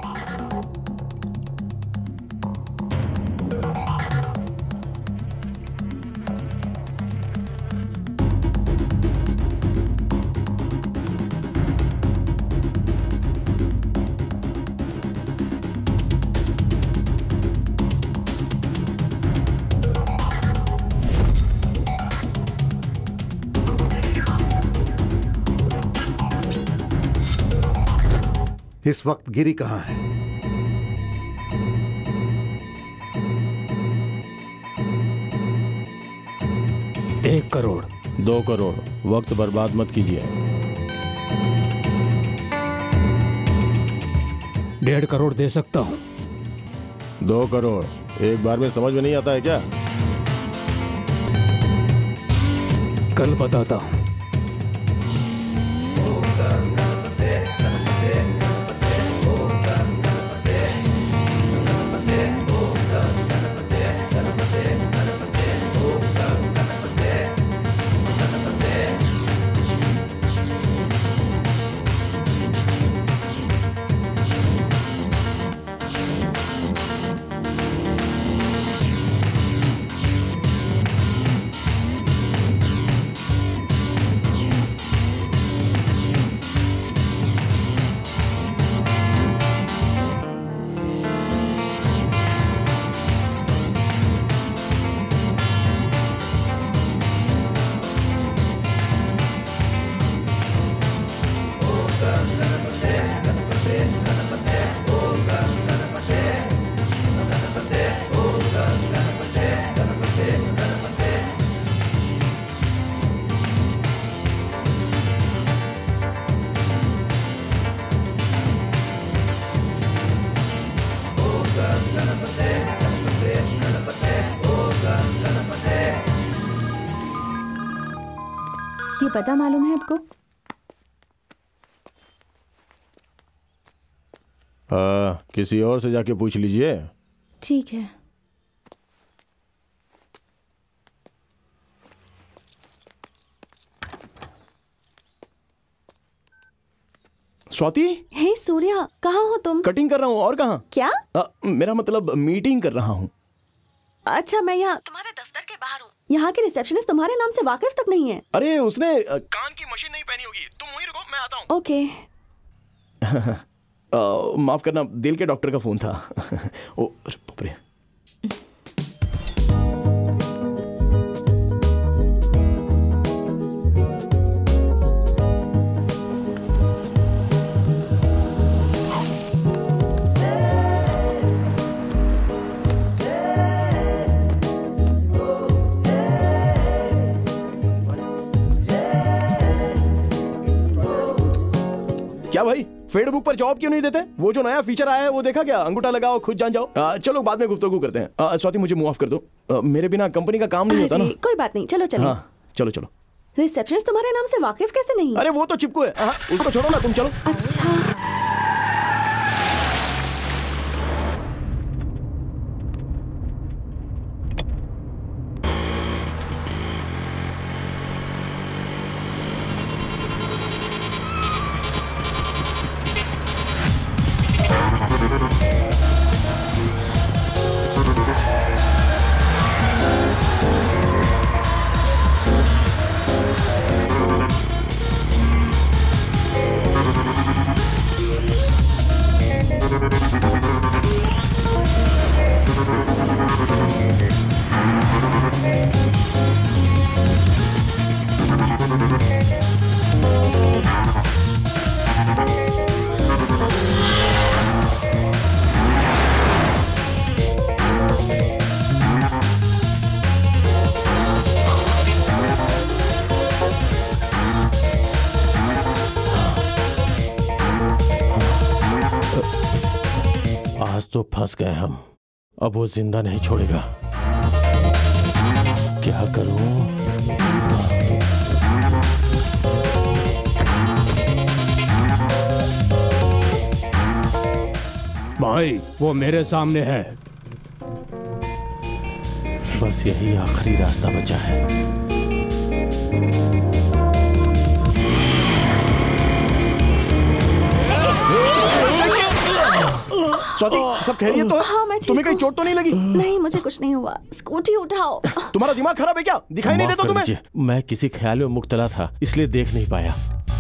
इस वक्त गिरी कहाँ है? एक करोड़, 2 करोड़। वक्त बर्बाद मत कीजिए। 1.5 करोड़ दे सकता हूँ। 2 करोड़ एक बार में समझ में नहीं आता है क्या? कल बताता हूँ। पता मालूम है आपको? किसी और से जाके पूछ लीजिए। ठीक है। स्वाति। हे सूर्या, कहाँ हो तुम? कटिंग कर रहा हूँ। और कहाँ? क्या? मेरा मतलब मीटिंग कर रहा हूँ। अच्छा, मैं यहाँ तुम्हारे दफ्तर के बाहर हूँ। यहाँ के रिसेप्शनिस्ट तुम्हारे नाम से वाकिफ तक नहीं है। अरे उसने कान की मशीन नहीं पहनी होगी। तुम वहीं रुको, मैं आता हूँ। ओके। माफ करना, दिल के डॉक्टर का फोन था। ओ बाप रे। क्या भाई, फेसबुक पर जॉब क्यों नहीं देते? वो जो नया फीचर आया है वो देखा क्या? अंगूठा लगाओ, खुद जान जाओ। चलो बाद में गुफ्तगू करते हैं। स्वाति, मुझे मुआफ कर दो। मेरे बिना कंपनी का काम नहीं होता ना। कोई बात नहीं, चलो चलो। हाँ, चलो चलो। रिसेप्शनिस्ट तुम्हारे नाम से वाकिफ कैसे नहीं? अरे वो तो चिपकू है। उसको छोड़ो ना, तुम चलो। अच्छा। तो फंस गए हम। अब वो जिंदा नहीं छोड़ेगा। क्या करूं? भाई, वो मेरे सामने है। बस यही आखिरी रास्ता बचा है। स्वाति, सब खैरियत तो है? हाँ, मैं ठीक तुम्हें कहीं हूँ। चोट तो नहीं लगी? नहीं, मुझे कुछ नहीं हुआ। स्कूटी उठाओ। तुम्हारा दिमाग खराब है क्या? दिखाई नहीं देता तुम्हें? मैं किसी ख्याल में मुब्तला था, इसलिए देख नहीं पाया।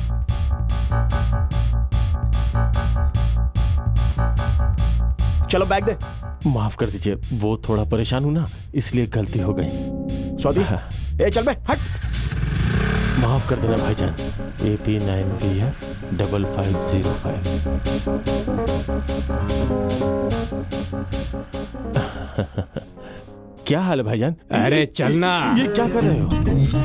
चलो बैग दे। माफ कर दीजिए, वो थोड़ा परेशान हूं ना, इसलिए गलती हो गई। स्वाति, ए चल बे, हट। माफ कर देना भाईजान। AP9VF 5505। क्या हाल है भाईजान? अरे चलना। ये क्या कर रहे हो?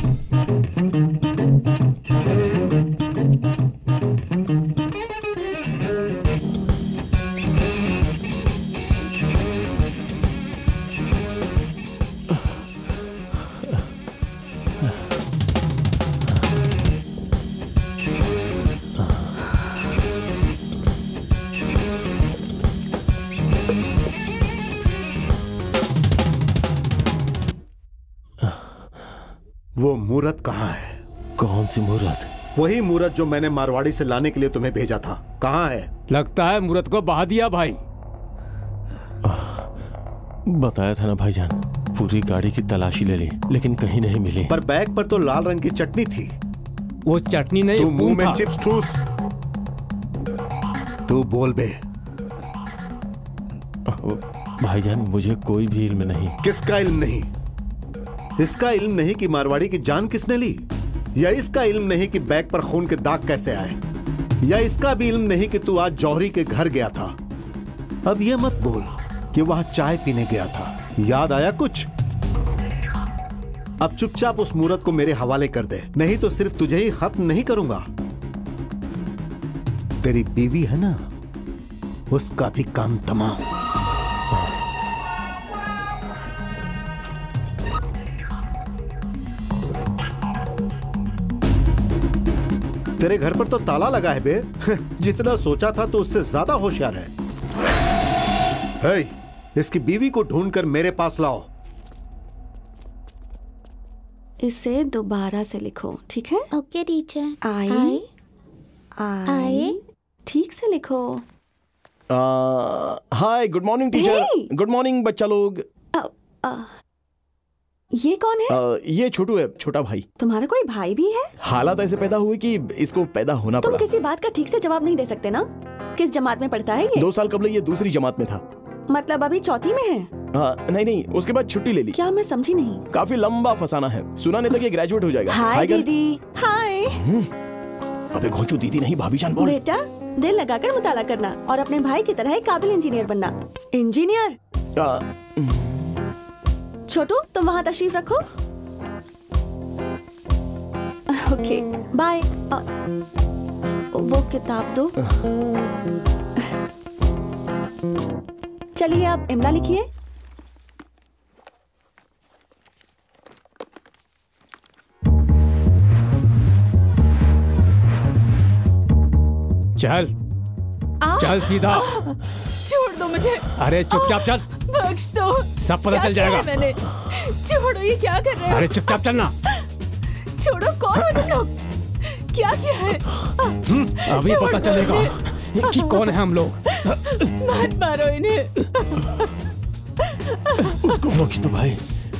वो मूरत कहाँ है? कौन सी मूरत? वही मूरत जो मैंने मारवाड़ी से लाने के लिए तुम्हें भेजा था। कहाँ है? लगता है मूरत को बहा दिया भाई। बताया था ना भाईजान, पूरी गाड़ी की तलाशी ले ली लेकिन कहीं नहीं मिली। पर बैग पर तो लाल रंग की चटनी थी। वो चटनी नहीं, तू मुंह में था। चिप्स ठूस। तू बोल बे। भाईजान, मुझे कोई भी इल्म नहीं। किसका इल्म नहीं? इसका इल्म नहीं कि मारवाड़ी की जान किसने ली, या इसका इल्म नहीं कि बैग पर खून के दाग कैसे आए, या इसका भी इल्म नहीं कि तू आज जौहरी के घर गया था। अब ये मत बोल कि वहां चाय पीने गया था। याद आया कुछ? अब चुपचाप उस मूरत को मेरे हवाले कर दे, नहीं तो सिर्फ तुझे ही खत्म नहीं करूंगा, तेरी बीवी है ना, उसका भी काम तमाम। तेरे घर पर तो ताला लगा है बे। जितना सोचा था तो उससे ज्यादा होशियार है। हे, इसकी बीवी को ढूंढकर मेरे पास लाओ। इसे दोबारा से लिखो, ठीक है? Okay teacher. आई आई ठीक से लिखो। Hi, good morning teacher. Good morning बच्चा लोग। ये कौन है? ये छोटू है, छोटा भाई। तुम्हारा कोई भाई भी है? हालात ऐसे पैदा हुए कि इसको पैदा होना तुम पड़ा। किसी बात का ठीक से जवाब नहीं दे सकते ना? किस जमात में पढ़ता है ये? 2 साल कबल ये दूसरी जमात में था। मतलब अभी चौथी में है? नहीं, उसके बाद छुट्टी ले ली। क्या? मैं समझी नहीं। काफी लंबा फसाना है, सुना नहीं था कि ग्रेजुएट हो जाएगा। हाय दीदी। हाय। अबे घोंचू दीदी नहीं, भाभी जान बोल। बेटा, दिल लगाकर मुताला करना और अपने भाई की तरह एक काबिल इंजीनियर बनना। इंजीनियर? छोटू, तुम वहाँ तशरीफ रखो। Okay, bye. वो किताब दो। चलिए आप इमला लिखिए। चल चल सीधा। छोड़ दो मुझे। अरे चुपचाप चल। बख्श दो। सब पता चल जाएगा। मैंने छोड़ो, ये क्या कर रहे हो? अरे चुपचाप चलना। छोड़ो, कौन हो तुम लोग? क्या किया है? अभी पता चलेगा कि कौन है हम लोग। मत मारो इन्हें। उसको बख्श दो भाई।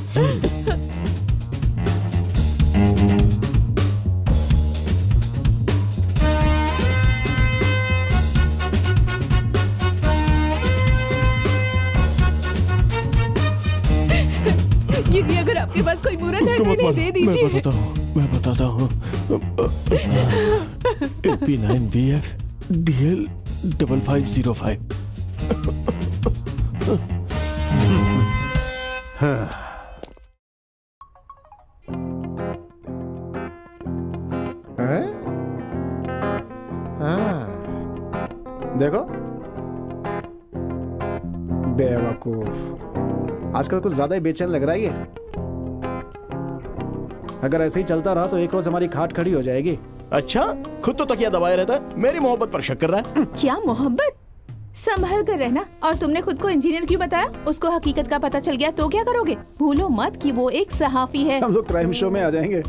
गिरी, अगर आपके पास कोई मूर्त है तो इन्हें दे दीजिए। मैं बताता हूँ। AP9BF DL 5505। देखो बेवकूफ, आजकल कुछ ज्यादा ही बेचैन लग रहा है ये। अगर ऐसे ही चलता रहा तो एक रोज हमारी खाट खड़ी हो जाएगी। अच्छा, खुद तो तकिया दबाए रहता है, मेरी मोहब्बत पर शक कर रहा है। क्या मोहब्बत? संभल कर रहना। और तुमने खुद को इंजीनियर क्यों बताया? उसको हकीकत का पता चल गया तो क्या करोगे? भूलो मत कि वो एक सहाफी है। हम लोग क्राइम शो में आ जाएंगे।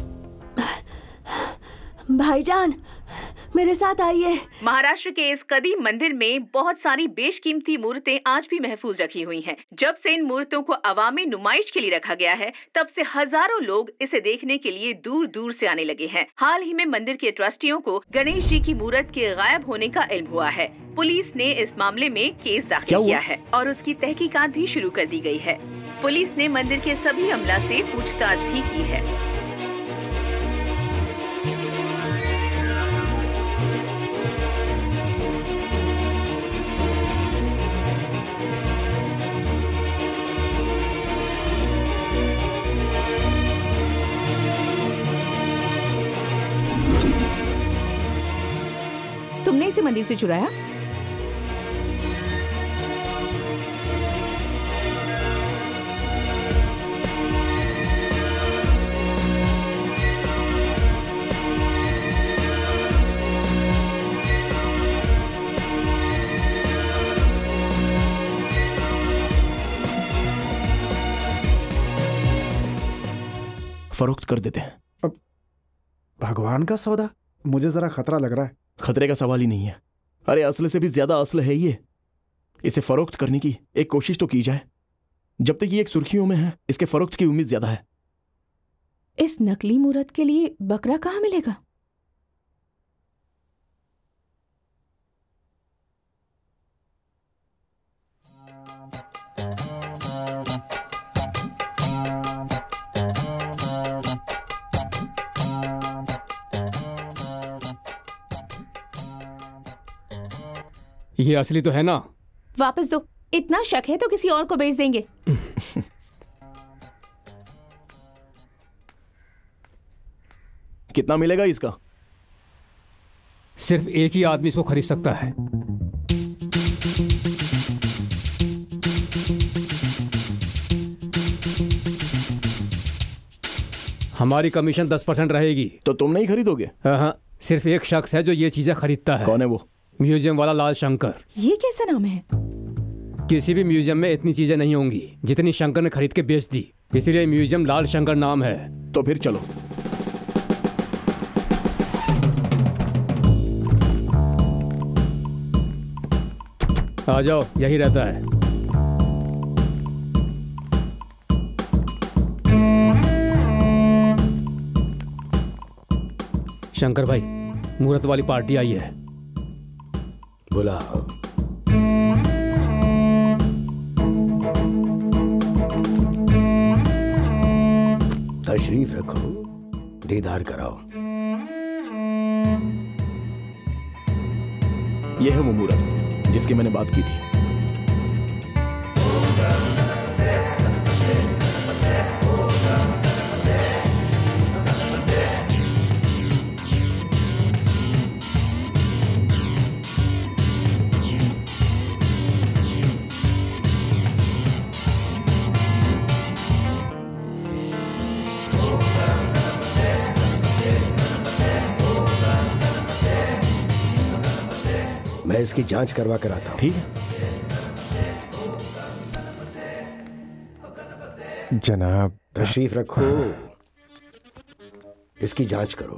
भाईजान, मेरे साथ आइए। महाराष्ट्र के इस कदीम मंदिर में बहुत सारी बेशकीमती मूर्तें आज भी महफूज रखी हुई हैं। जब से इन मूर्तों को अवामी नुमाइश के लिए रखा गया है, तब से हजारों लोग इसे देखने के लिए दूर दूर से आने लगे हैं। हाल ही में मंदिर के ट्रस्टियों को गणेश जी की मूर्त के गायब होने का इल्म हुआ है। पुलिस ने इस मामले में केस दाखिल किया है और उसकी तहकीकात भी शुरू कर दी गई है। पुलिस ने मंदिर के सभी अमला से पूछताछ भी की है। तुमने इसे मंदिर से चुराया? फरोख्त कर देते हैं। अब भगवान का सौदा, मुझे जरा खतरा लग रहा है। खतरे का सवाल ही नहीं है। अरे असले से भी ज्यादा असल है ये। इसे फरोख्त करने की एक कोशिश तो की जाए। जब तक ये एक सुर्खियों में है, इसके फरोख्त की उम्मीद ज्यादा है। इस नकली मूर्त के लिए बकरा कहाँ मिलेगा? ये असली तो है ना? वापस दो। इतना शक है तो किसी और को बेच देंगे। कितना मिलेगा इसका? सिर्फ एक ही आदमी इसको खरीद सकता है। हमारी कमीशन 10% रहेगी। तो तुम नहीं खरीदोगे? हाँ, सिर्फ एक शख्स है जो ये चीजें खरीदता है। कौन है वो? म्यूजियम वाला लाल शंकर। ये कैसा नाम है? किसी भी म्यूजियम में इतनी चीजें नहीं होंगी जितनी शंकर ने खरीद के बेच दी, इसीलिए म्यूजियम लाल शंकर नाम है। तो फिर चलो। आ जाओ, यही रहता है। शंकर भाई, मुहूर्त वाली पार्टी आई है। बुलाओ। तशरीफ रखो, दीदार कराओ। यह है वो मुहूर्त जिसकी मैंने बात की थी। मैं इसकी जांच करवा कर आता हूं। ठीक है जनाब। तशरीफ रखो, इसकी जांच करो।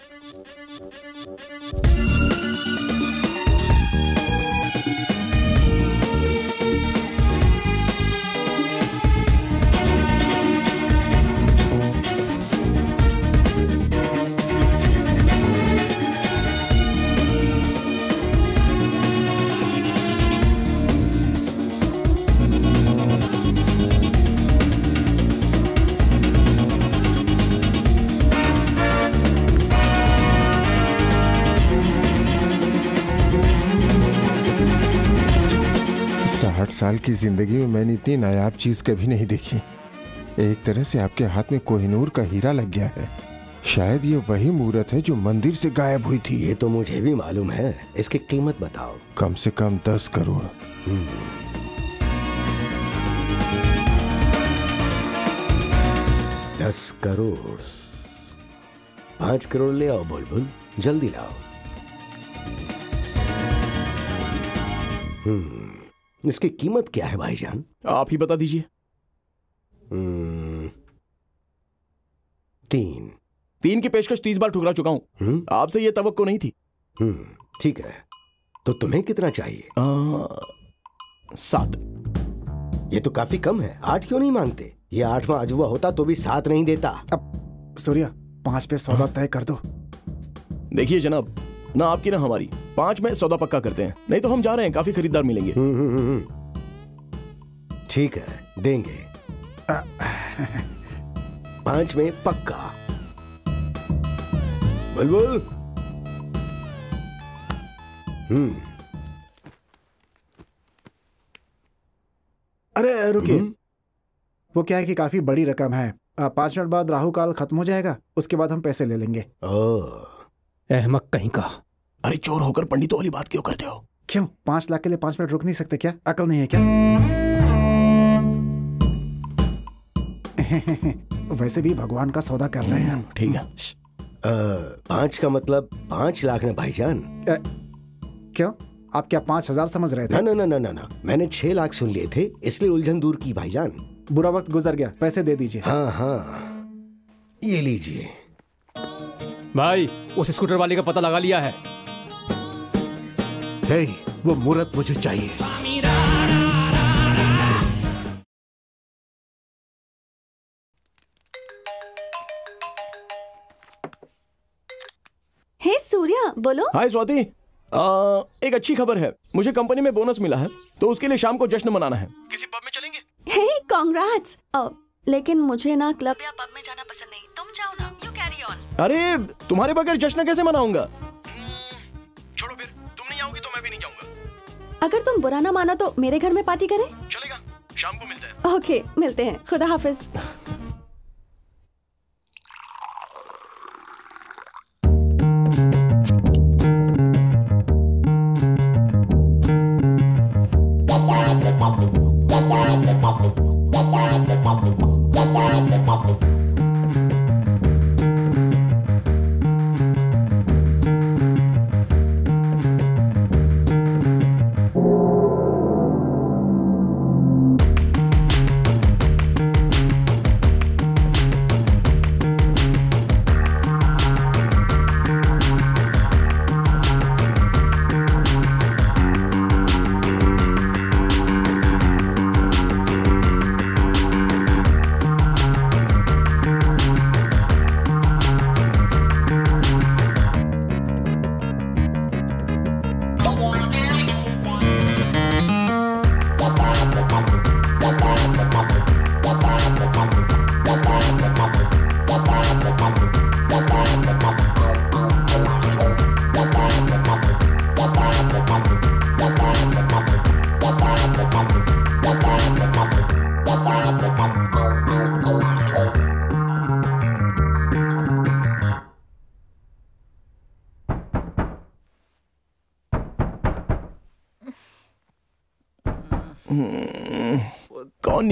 साल की जिंदगी में मैंने इतनी नायाब चीज कभी नहीं देखी। एक तरह से आपके हाथ में कोहिनूर का हीरा लग गया है। शायद ये वही मूर्त है जो मंदिर से गायब हुई थी। ये तो मुझे भी मालूम है। इसकी कीमत बताओ। कम से कम 10 करोड़। 10 करोड़। 5 करोड़ ले आओ बुलबुल, जल्दी लाओ। इसकी कीमत क्या है भाईजान? आप ही बता दीजिए। 3 की पेशकश 30 बार ठुकरा चुका हूं। आपसे ये तवक्को नहीं थी। ठीक है, तो तुम्हें कितना चाहिए? 7। ये तो काफी कम है। 8 क्यों नहीं मांगते? ये 8वां अजूबा होता तो भी 7 नहीं देता। अब सूर्या, 5 पे सौदा तय कर दो। देखिए जनाब, ना आपकी ना हमारी, 5 में सौदा पक्का करते हैं, नहीं तो हम जा रहे हैं, काफी खरीदार मिलेंगे। ठीक है, देंगे। 5 में पक्का। बुलबुल। अरे रुकिए, वो क्या है कि काफी बड़ी रकम है। 5 मिनट बाद राहु काल खत्म हो जाएगा, उसके बाद हम पैसे ले लेंगे। अहमक कहीं का। अरे चोर होकर पंडितों वाली बात क्यों करते हो? क्यों? 5 लाख के लिए 5 मिनट रुक नहीं सकते क्या? अकल नहीं है क्या? वैसे भी भगवान का सौदा कर रहे हैं हम। ठीक है। 5 का मतलब 5 लाख ना भाईजान। क्यों? आप क्या 5,000 समझ रहे थे? ना, मैंने 6 लाख सुन लिए थे, इसलिए उलझन दूर की भाईजान। बुरा वक्त गुजर गया, पैसे दे दीजिए। हाँ, ये लीजिए। भाई, उस स्कूटर वाले का पता लगा लिया है। हे, वो मुहूर्त मुझे चाहिए। हे सूर्या, बोलो। हाय स्वाति, एक अच्छी खबर है। मुझे कंपनी में बोनस मिला है, तो उसके लिए शाम को जश्न मनाना है। किसी पब में चलेंगे? हे, कांग्रेट्स। लेकिन मुझे ना क्लब या पब में जाना पसंद नहीं। तुम जाओ ना, यू कैरी ऑन। अरे तुम्हारे बगैर जश्न कैसे मनाऊंगा? छोड़ो फिर, तुम नहीं आओगी तो मैं भी नहीं जाऊंगा। अगर तुम बुरा ना माना तो मेरे घर में पार्टी करें? चलेगा, शाम को मिलते हैं। ओके, मिलते हैं। खुदा हाफिज।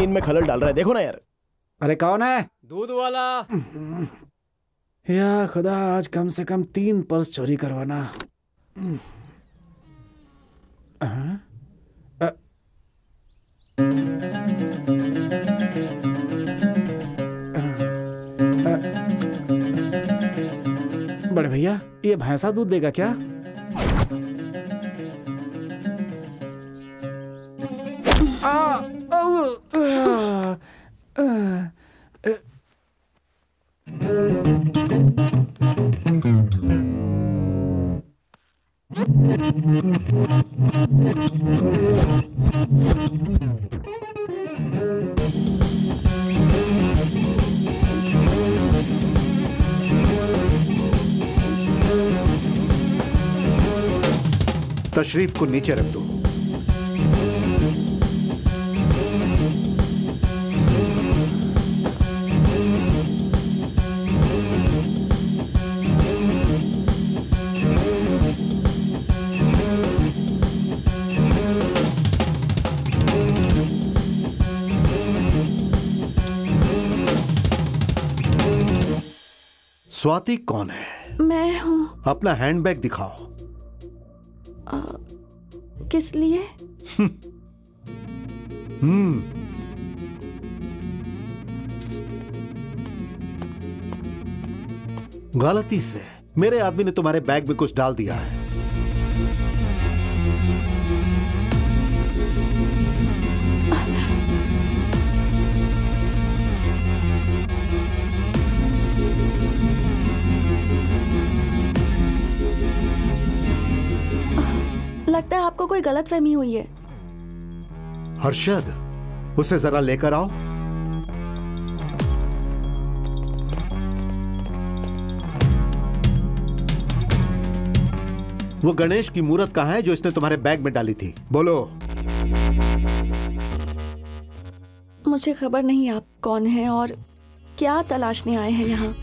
नींद में खलल डाल रहा है, देखो ना यार। अरे कौन है? दूध वाला। या खुदा, आज कम से कम 3 पर्स चोरी करवाना। बड़े भैया, ये भैंसा दूध देगा क्या? तशरीफ को नीचे रख दो। स्वाति कौन है? मैं हूँ। अपना हैंडबैग दिखाओ। किस लिए? गलती से मेरे आदमी ने तुम्हारे बैग में कुछ डाल दिया है। लगता है आपको कोई गलतफहमी हुई है। हर्षद, उसे जरा लेकर आओ। वो गणेश की मूर्त कहाँ है जो इसने तुम्हारे बैग में डाली थी? बोलो। मुझे खबर नहीं आप कौन हैं और क्या तलाशने आए हैं यहाँ।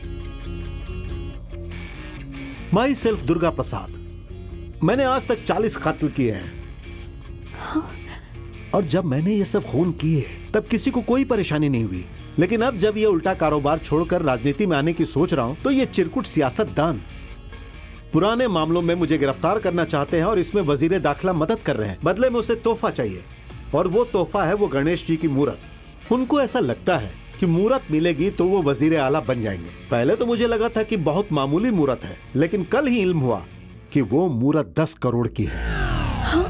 Myself Durga Prasad. मैंने आज तक 40 कत्ल किए हैं। हाँ। और जब मैंने ये सब खून किए तब किसी को कोई परेशानी नहीं हुई, लेकिन अब जब ये उल्टा कारोबार छोड़कर राजनीति में आने की सोच रहा हूं तो ये चिरकुट सियासतदान पुराने मामलों में मुझे गिरफ्तार करना चाहते हैं और इसमें वजीर दाखिला मदद कर रहे हैं। बदले में उसे तोहफा चाहिए और वो तोहफा है वो गणेश जी की मूर्त। उनको ऐसा लगता है कि मूर्त मिलेगी तो वो वजीर आला बन जाएंगे। पहले तो मुझे लगा था कि बहुत मामूली मूर्त है, लेकिन कल ही इल्म हुआ कि वो मूर्त 10 करोड़ की है। हाँ?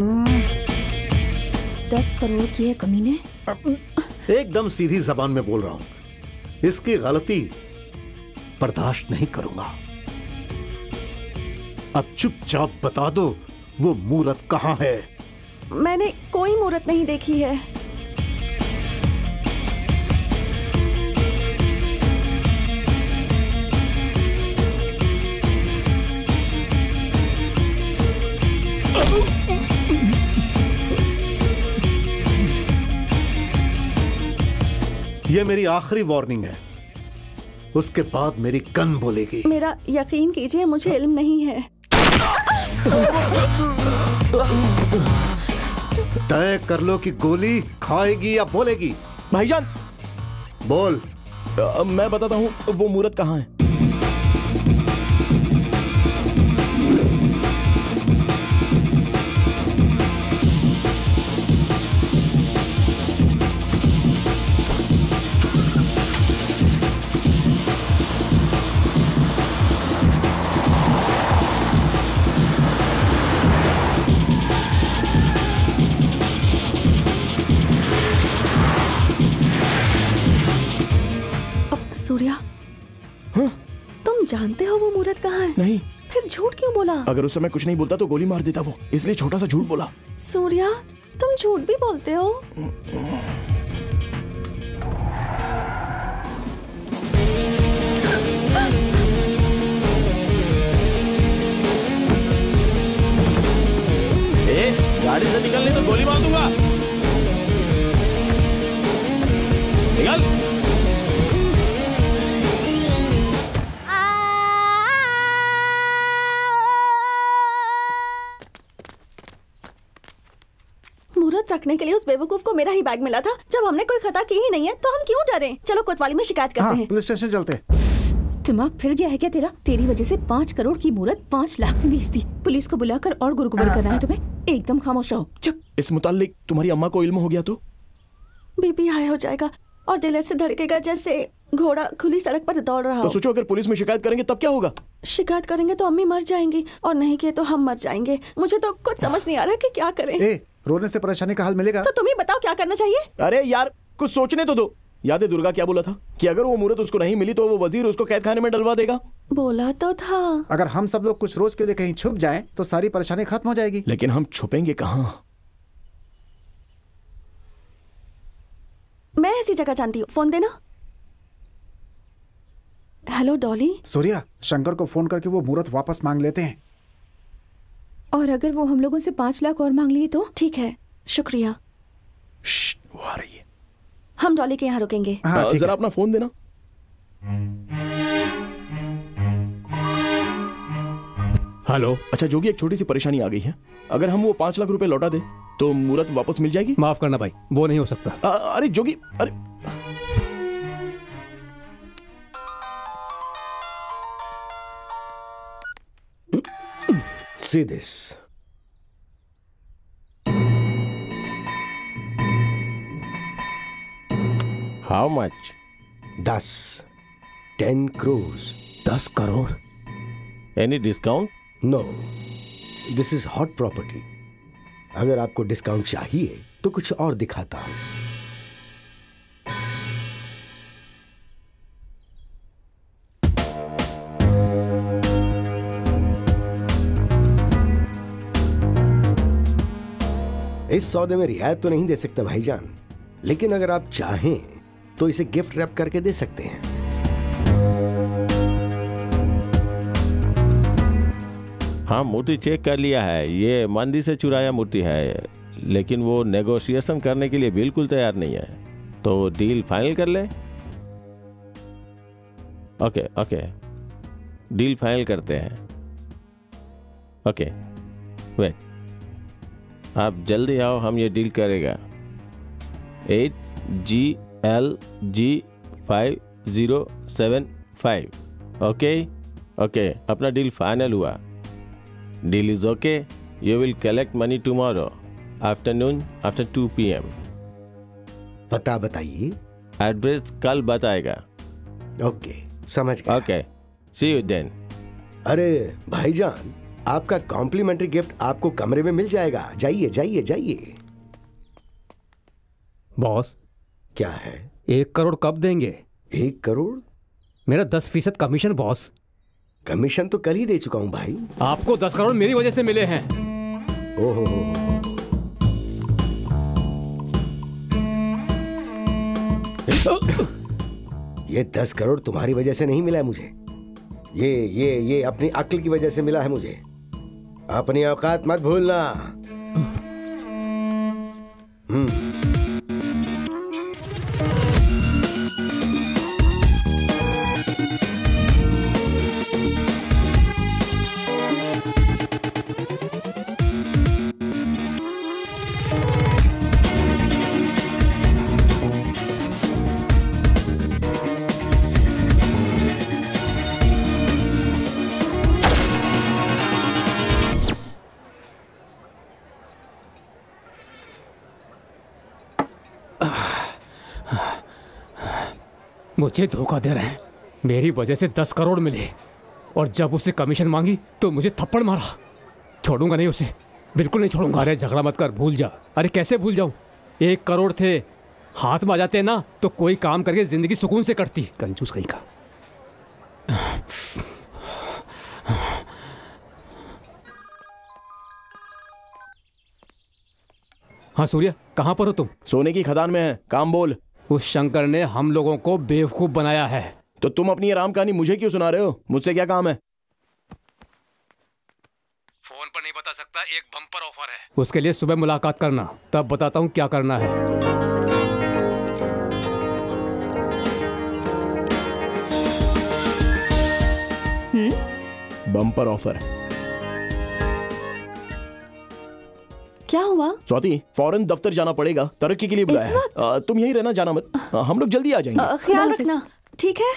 10 करोड़ की है कमीने? एकदम सीधी जबान में बोल रहा हूं। इसकी गलती बर्दाश्त नहीं करूंगा। अब चुपचाप बता दो वो मूर्त कहाँ है? मैंने कोई मूर्त नहीं देखी है। ये मेरी आखिरी वार्निंग है, उसके बाद मेरी गन बोलेगी। मेरा यकीन कीजिए, मुझे इल्म नहीं है। तय कर लो कि गोली खाएगी या बोलेगी। भाईजान बोल। मैं बताता हूँ वो मूर्त कहाँ है। सूर्या, हाँ? तुम जानते हो वो मूर्त कहाँ है? नहीं। फिर झूठ क्यों बोला? अगर उस समय कुछ नहीं बोलता तो गोली मार देता वो, इसलिए छोटा सा झूठ बोला। सूर्या, तुम झूठ भी बोलते हो। गाड़ी से निकलने तो गोली मार दूंगा। निकल। मूर्त रखने के लिए उस बेवकूफ को मेरा ही बैग मिला था। जब हमने कोई खता की ही नहीं है तो हम क्यों डरें? चलो कोतवाली में शिकायत करते हैं। पुलिस स्टेशन चलते। दिमाग फिर गया है क्या तेरा? तेरी वजह से 5 करोड़ की मूरत 5 लाख में बेच दी। पुलिस को बुलाकर और गुरगुबर करना है तुम्हें? एकदम खामोश रहो, चुप। इस मुताल्लिक तुम्हारी अम्मा को इल्म हो गया तो बीपी हाई हो जाएगा और दिल ऐसे धड़केगा जैसे घोड़ा खुली सड़क पर दौड़ रहा हो। तो सोचो अगर पुलिस में शिकायत करेंगे तब क्या होगा? शिकायत करेंगे तो अम्मी मर जाएंगी और नहीं किए तो हम मर जाएंगे। मुझे तो कुछ समझ नहीं आ रहा कि क्या करें। रोने से परेशानी का हल मिलेगा? तो तुम ही बताओ क्या करना चाहिए। अरे यार कुछ सोचने तो दो। याद है दुर्गा क्या बोला था कि अगर वो मूरत उसको नहीं मिली तो वो वजीर उसको कैद खाने में डलवा देगा? बोला तो था। अगर हम सब लोग कुछ रोज के लिए कहीं छुप जाएं तो सारी परेशानी खत्म हो जाएगी। लेकिन हम छुपेंगे कहाँ? मैं ऐसी जगह जानती हूँ, फोन देना। हेलो डॉली। सूर्या, शंकर को फोन करके वो मूरत वापस मांग लेते हैं। और अगर वो हम लोगों से 5 लाख और मांग लिए तो? ठीक है, शुक्रिया। वो आ रही है। हम डॉली के यहाँ रुकेंगे। जरा अपना फोन देना। हेलो। अच्छा जोगी, एक छोटी सी परेशानी आ गई है। अगर हम वो 5 लाख रुपए लौटा दे तो मूरत वापस मिल जाएगी? माफ करना भाई, वो नहीं हो सकता। अरे जोगी, अरे See this. How much? 10 crores. 10 crore? Any discount? No. This is hot property. अगर आपको डिस्काउंट चाहिए तो कुछ और दिखाता हूं। इस सौदे में रियायत तो नहीं दे सकता भाईजान, लेकिन अगर आप चाहें तो इसे गिफ्ट रैप करके दे सकते हैं। हाँ, मूर्ति चेक कर लिया है। ये मंदिर से चुराया मूर्ति है, लेकिन वो नेगोशिएशन करने के लिए बिल्कुल तैयार नहीं है। तो डील फाइनल कर ले। ओके ओके, डील फाइनल करते हैं। ओके वेट, आप जल्दी आओ, हम ये डील करेगा। 8GLG5075। ओके ओके, अपना डील फाइनल हुआ। Deal is okay. You will collect money tomorrow afternoon after 2 PM। पता बताइए। एड्रेस कल बताएगा। ओके, समझ गया। Okay, see you then. अरे भाईजान, आपका कॉम्प्लीमेंट्री गिफ्ट आपको कमरे में मिल जाएगा। जाइए जाइए जाइए। बॉस, क्या है? 1 करोड़ कब देंगे? 1 करोड़? मेरा 10% कमीशन बॉस। कमीशन तो कल ही दे चुका हूं भाई। आपको 10 करोड़ मेरी वजह से मिले हैं। ओहो, ये 10 करोड़ तुम्हारी वजह से नहीं मिला है मुझे। ये अपनी अक्ल की वजह से मिला है मुझे। अपनी औकात मत भूलना। मुझे धोखा दे रहे हैं। मेरी वजह से 10 करोड़ मिले और जब उससे कमीशन मांगी तो मुझे थप्पड़ मारा। छोड़ूंगा नहीं उसे, बिल्कुल नहीं छोड़ूंगा। अरे झगड़ा मत कर, भूल जा। अरे कैसे भूल जाऊं? 1 करोड़ थे, हाथ में आ जाते ना तो कोई काम करके जिंदगी सुकून से कटती। कंजूस कहीं का। हाँ सूर्या, कहाँ पर हो तुम? सोने की खदान में है, काम बोल। उस शंकर ने हम लोगों को बेवकूफ बनाया है। तो तुम अपनी आराम कहानी मुझे क्यों सुना रहे हो? मुझसे क्या काम है? फोन पर नहीं बता सकता, एक बम्पर ऑफर है। उसके लिए सुबह मुलाकात करना, तब बताता हूँ क्या करना है। Bumper offer. क्या हुआ? स्वाति, फौरन दफ्तर जाना पड़ेगा, तरक्की के लिए बुलाया है। तुम यहीं रहना, जाना मत। हम लोग जल्दी आ जाएंगे। ख्याल रखना। ठीक है।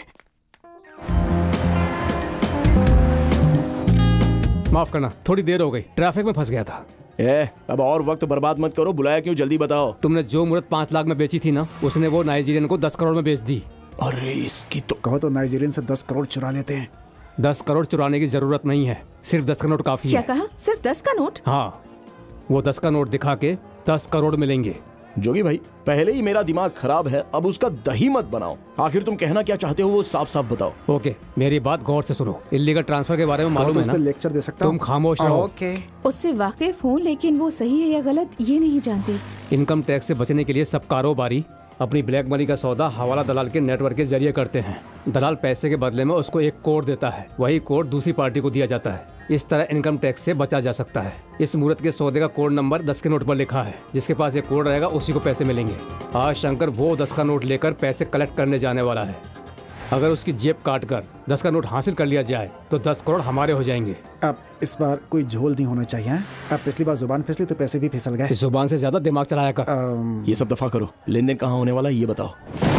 माफ करना, थोड़ी देर हो गई, ट्रैफिक में फंस गया था। अब और वक्त बर्बाद मत करो, बुलाया क्यों, जल्दी बताओ। तुमने जो मूर्त 5 लाख में बेची थी ना, उसने वो नाइजीरियन को 10 करोड़ में बेच दी। अरे इसकी तो कहो तो नाइजीरियन से 10 करोड़ चुरा लेते हैं। 10 करोड़ चुराने की जरूरत नहीं है, सिर्फ 10 का नोट काफी क्या है। कहा? सिर्फ 10 का नोट? हाँ, वो 10 का नोट दिखा के 10 करोड़ मिलेंगे। जोगी भाई, पहले ही मेरा दिमाग खराब है, अब उसका दही मत बनाओ। आखिर तुम कहना क्या चाहते हो वो साफ साफ बताओ। ओके, मेरी बात गौर से सुनो। इलीगल ट्रांसफर के बारे में मालूम है ना? लेक्चर दे सकता हूं? तुम खामोश रहो। ओके। उससे वाकिफ हूँ, लेकिन वो सही है या गलत ये नहीं जानती। इनकम टैक्स से बचने के लिए सब कारोबारी अपनी ब्लैक मनी का सौदा हवाला दलाल के नेटवर्क के जरिए करते हैं। दलाल पैसे के बदले में उसको एक कोड देता है, वही कोड दूसरी पार्टी को दिया जाता है। इस तरह इनकम टैक्स से बचा जा सकता है। इस मूर्त के सौदे का कोड नंबर 10 के नोट पर लिखा है। जिसके पास ये कोड रहेगा उसी को पैसे मिलेंगे। आज शंकर वो 10 का नोट लेकर पैसे कलेक्ट करने जाने वाला है। अगर उसकी जेब काट कर 10 का नोट हासिल कर लिया जाए तो 10 करोड़ हमारे हो जाएंगे। अब इस बार कोई झोल नहीं होना चाहिए। अब पिछली बार जुबान फिसली तो पैसे भी फिसल गए। इस जुबान से ज्यादा दिमाग चलाया कर। ये सब दफा करो, लेन देन कहाँ होने वाला है ये बताओ।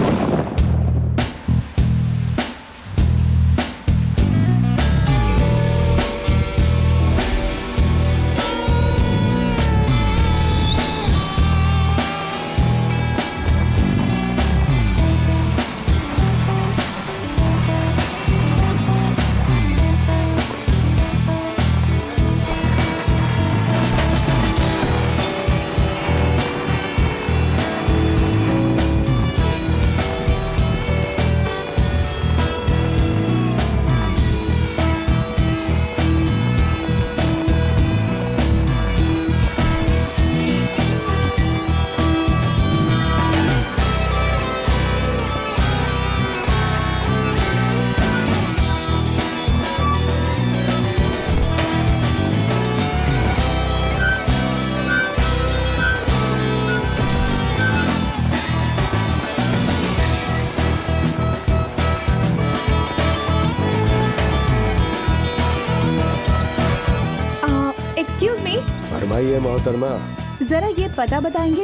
फरमाइए मोहतरमा। जरा ये पता बताएंगे?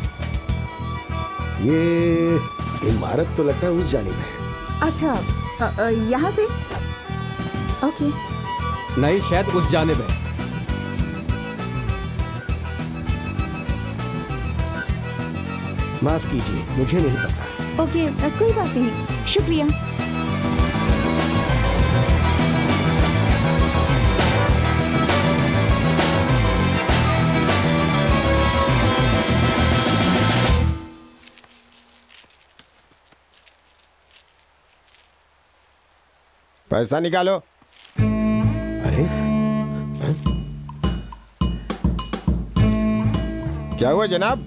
ये इमारत तो लगता है उस जानिब है। अच्छा, यहाँ से? ओके। नहीं, शायद उस जानिब है। माफ कीजिए, मुझे नहीं पता। ओके, कोई बात नहीं, शुक्रिया। पैसा निकालो। अरे क्या हुआ जनाब?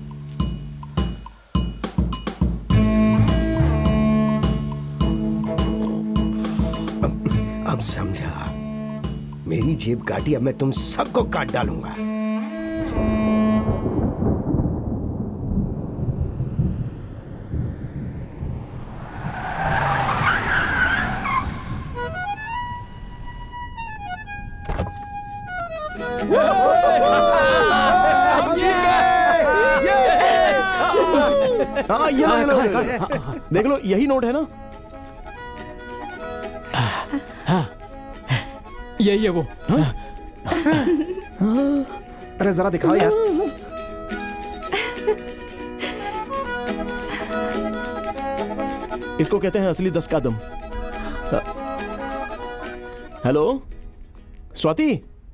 अब समझा। मेरी जेब काटी, अब मैं तुम सबको काट डालूंगा। हाँ, ये लो, देख लो, यही नोट है ना? हाँ, यही है वो। अरे जरा दिखाओ यार। इसको कहते हैं असली 10 का दम। हेलो स्वाति,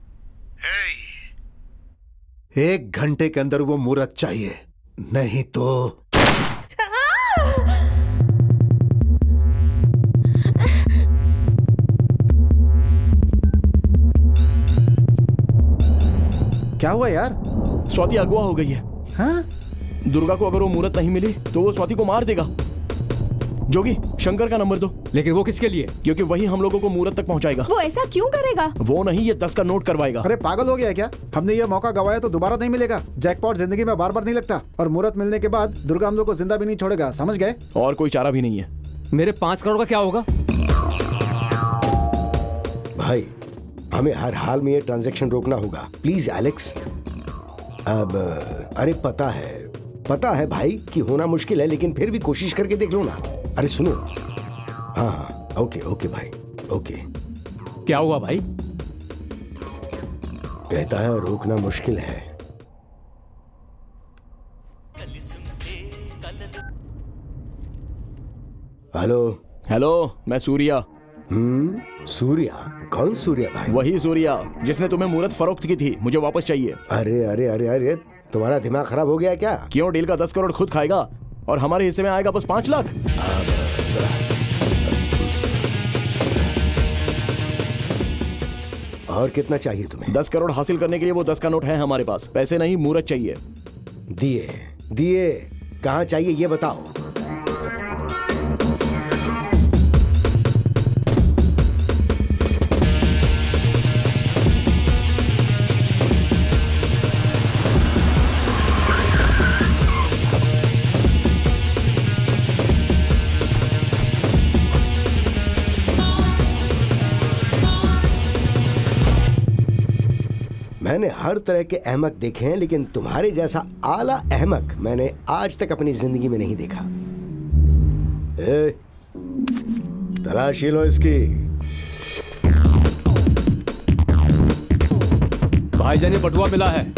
1 घंटे के अंदर वो मूर्त चाहिए, नहीं तो क्या हुआ यार? स्वाति अगवा हो गई है। हाँ? दुर्गा को अगर वो मूर्त नहीं मिली तो वो स्वाति को मार देगा। जोगी, शंकर का नंबर दो। लेकिन वो किसके लिए? क्योंकि वही हम लोगों को मूर्त तक पहुंचाएगा। वो ऐसा क्यों करेगा? वो नहीं, ये 10 का नोट करवाएगा। अरे पागल हो गया क्या? हमने ये मौका गवाया तो दोबारा नहीं मिलेगा। जैकपॉट जिंदगी में बार बार नहीं लगता, और मूर्त मिलने के बाद दुर्गा हम लोग को जिंदा भी नहीं छोड़ेगा, समझ गए? और कोई चारा भी नहीं है। मेरे 5 करोड़ का क्या होगा? भाई, हमें हर हाल में ये ट्रांजैक्शन रोकना होगा। Please Alex. अब अरे पता है भाई कि होना मुश्किल है, लेकिन फिर भी कोशिश करके देख लो ना। अरे सुनो, हाँ ओके भाई, ओके। क्या हुआ भाई? कहता है रोकना मुश्किल है। हेलो, मैं सूर्या। सूर्या? कौन सूर्या भाई? वही सूर्या जिसने तुम्हें मूर्त फरोख्त की थी, मुझे वापस चाहिए। अरे तुम्हारा दिमाग खराब हो गया क्या? क्यों? डील का 10 करोड़ खुद खाएगा और हमारे हिस्से में आएगा बस 5 लाख। और कितना चाहिए तुम्हें? 10 करोड़ हासिल करने के लिए वो 10 का नोट है हमारे पास। पैसे नहीं, मूर्त चाहिए। दिए कहाँ चाहिए ये बताओ। मैंने हर तरह के अहमक देखे हैं, लेकिन तुम्हारे जैसा आला अहमक मैंने आज तक अपनी जिंदगी में नहीं देखा। तलाशी लो इसकी। भाईजान ये बटुआ मिला है।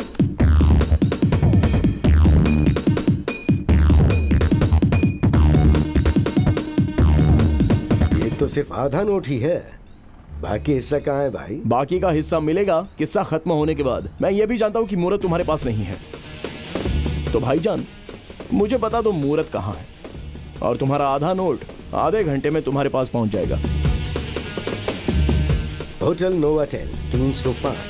ये तो सिर्फ आधा नोट ही है, बाकी हिस्सा कहाँ है भाई? बाकी का हिस्सा मिलेगा किस्सा खत्म होने के बाद। मैं ये भी जानता हूँ कि मूर्त तुम्हारे पास नहीं है। तो भाईजान मुझे बता दो मूर्त कहाँ है, और तुम्हारा आधा नोट आधे घंटे में तुम्हारे पास पहुंच जाएगा। Hotel Novotel 305।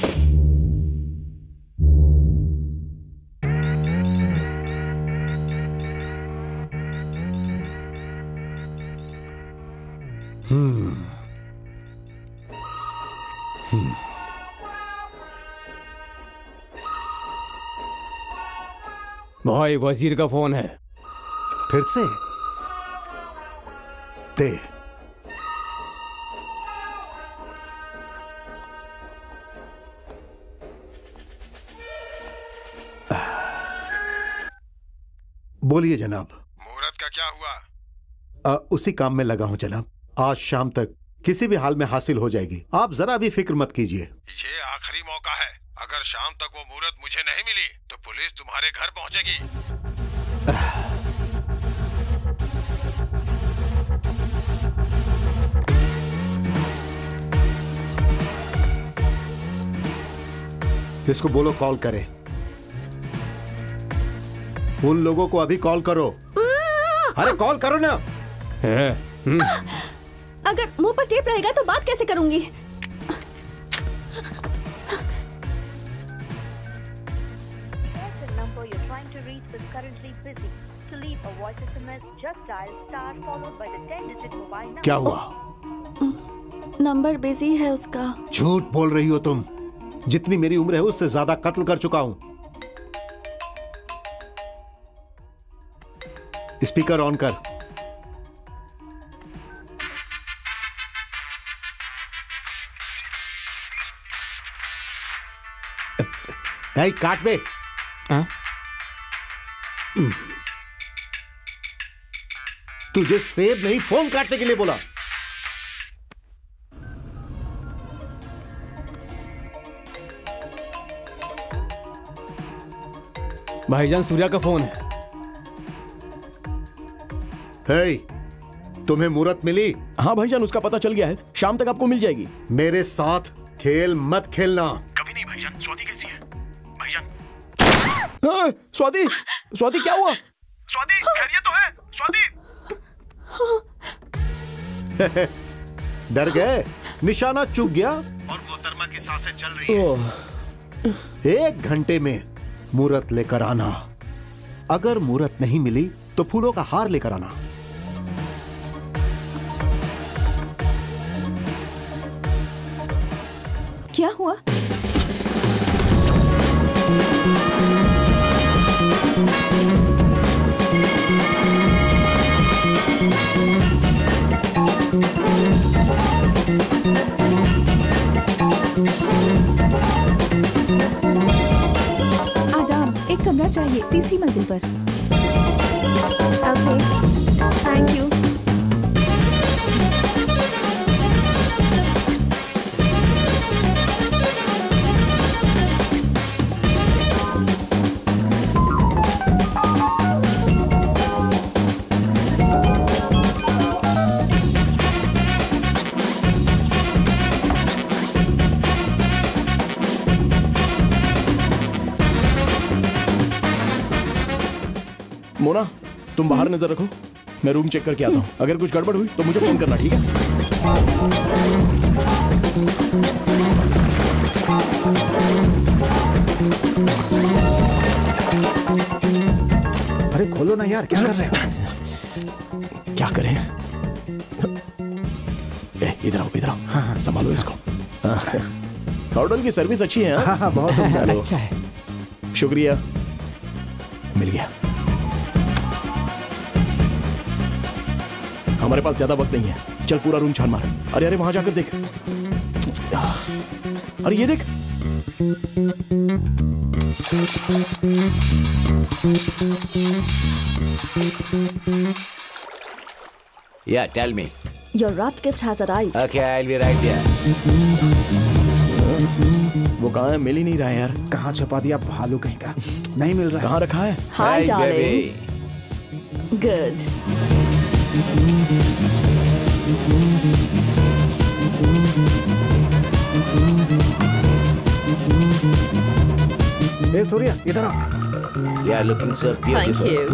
भाई वजीर का फोन है। फिर से दे। बोलिए जनाब। मुहूर्त का क्या हुआ? उसी काम में लगा हूं जनाब। आज शाम तक किसी भी हाल में हासिल हो जाएगी, आप जरा भी फिक्र मत कीजिए। ये आखिरी मौका है। अगर शाम तक वो मुहूर्त मुझे नहीं मिली तो पुलिस तुम्हारे घर पहुंचेगी। इसको बोलो कॉल करे। उन लोगों को अभी कॉल करो। अरे कॉल करो ना। अगर मुंह पर टेप रहेगा तो बात कैसे करूंगी? क्या हुआ? नंबर बिजी है उसका। झूठ बोल रही हो तुम। जितनी मेरी उम्र है उससे ज्यादा कत्ल कर चुका हूं। स्पीकर ऑन कर। नहीं काट दे। तुझे सेब नहीं फोन काटने के लिए बोला। भाईजान सूर्या का फोन है। हे, तुम्हें मुहूर्त मिली? हाँ भाईजान, उसका पता चल गया है। शाम तक आपको मिल जाएगी। मेरे साथ खेल मत खेलना। कभी नहीं भाईजान। स्वाति कैसी है भाईजान? स्वाति क्या हुआ? स्वाति खैरियत तो है? स्वाति डर गए? निशाना चूक गया और मोहतरमा की सांसें चल रही है। 1 घंटे में मुहूर्त लेकर आना। अगर मुहूर्त नहीं मिली तो फूलों का हार लेकर आना। क्या हुआ? चाहिए, तीसरी मंजिल पर। Okay, thank you. मोना, तुम बाहर नजर रखो, मैं रूम चेक करके आता हूँ। अगर कुछ गड़बड़ हुई तो मुझे फोन करना, ठीक है? अरे खोलो ना यार, क्या कर रहे हो? क्या करें? इधर आओ, इधर आओ। हाँ, संभालो इसको। होटल की सर्विस अच्छी है। हाँ, बहुत अच्छा है। शुक्रिया, मिल गया। हमारे पास ज्यादा वक्त नहीं है, चल पूरा रूम छान मार। अरे अरे, वहां जाकर देख। अरे ये देख। Yeah, tell me. Your wrapped gift has arrived. Okay, I'll be right there. वो कहाँ है? मिल ही नहीं रहा है यार। कहाँ छुपा दिया भालू कहीं का? नहीं मिल रहा। कहाँ रखा है? Hi, Hey, darling. baby. Good. ए सूर्या, इधर आओ। Yeah, looking so beautiful. Thank you.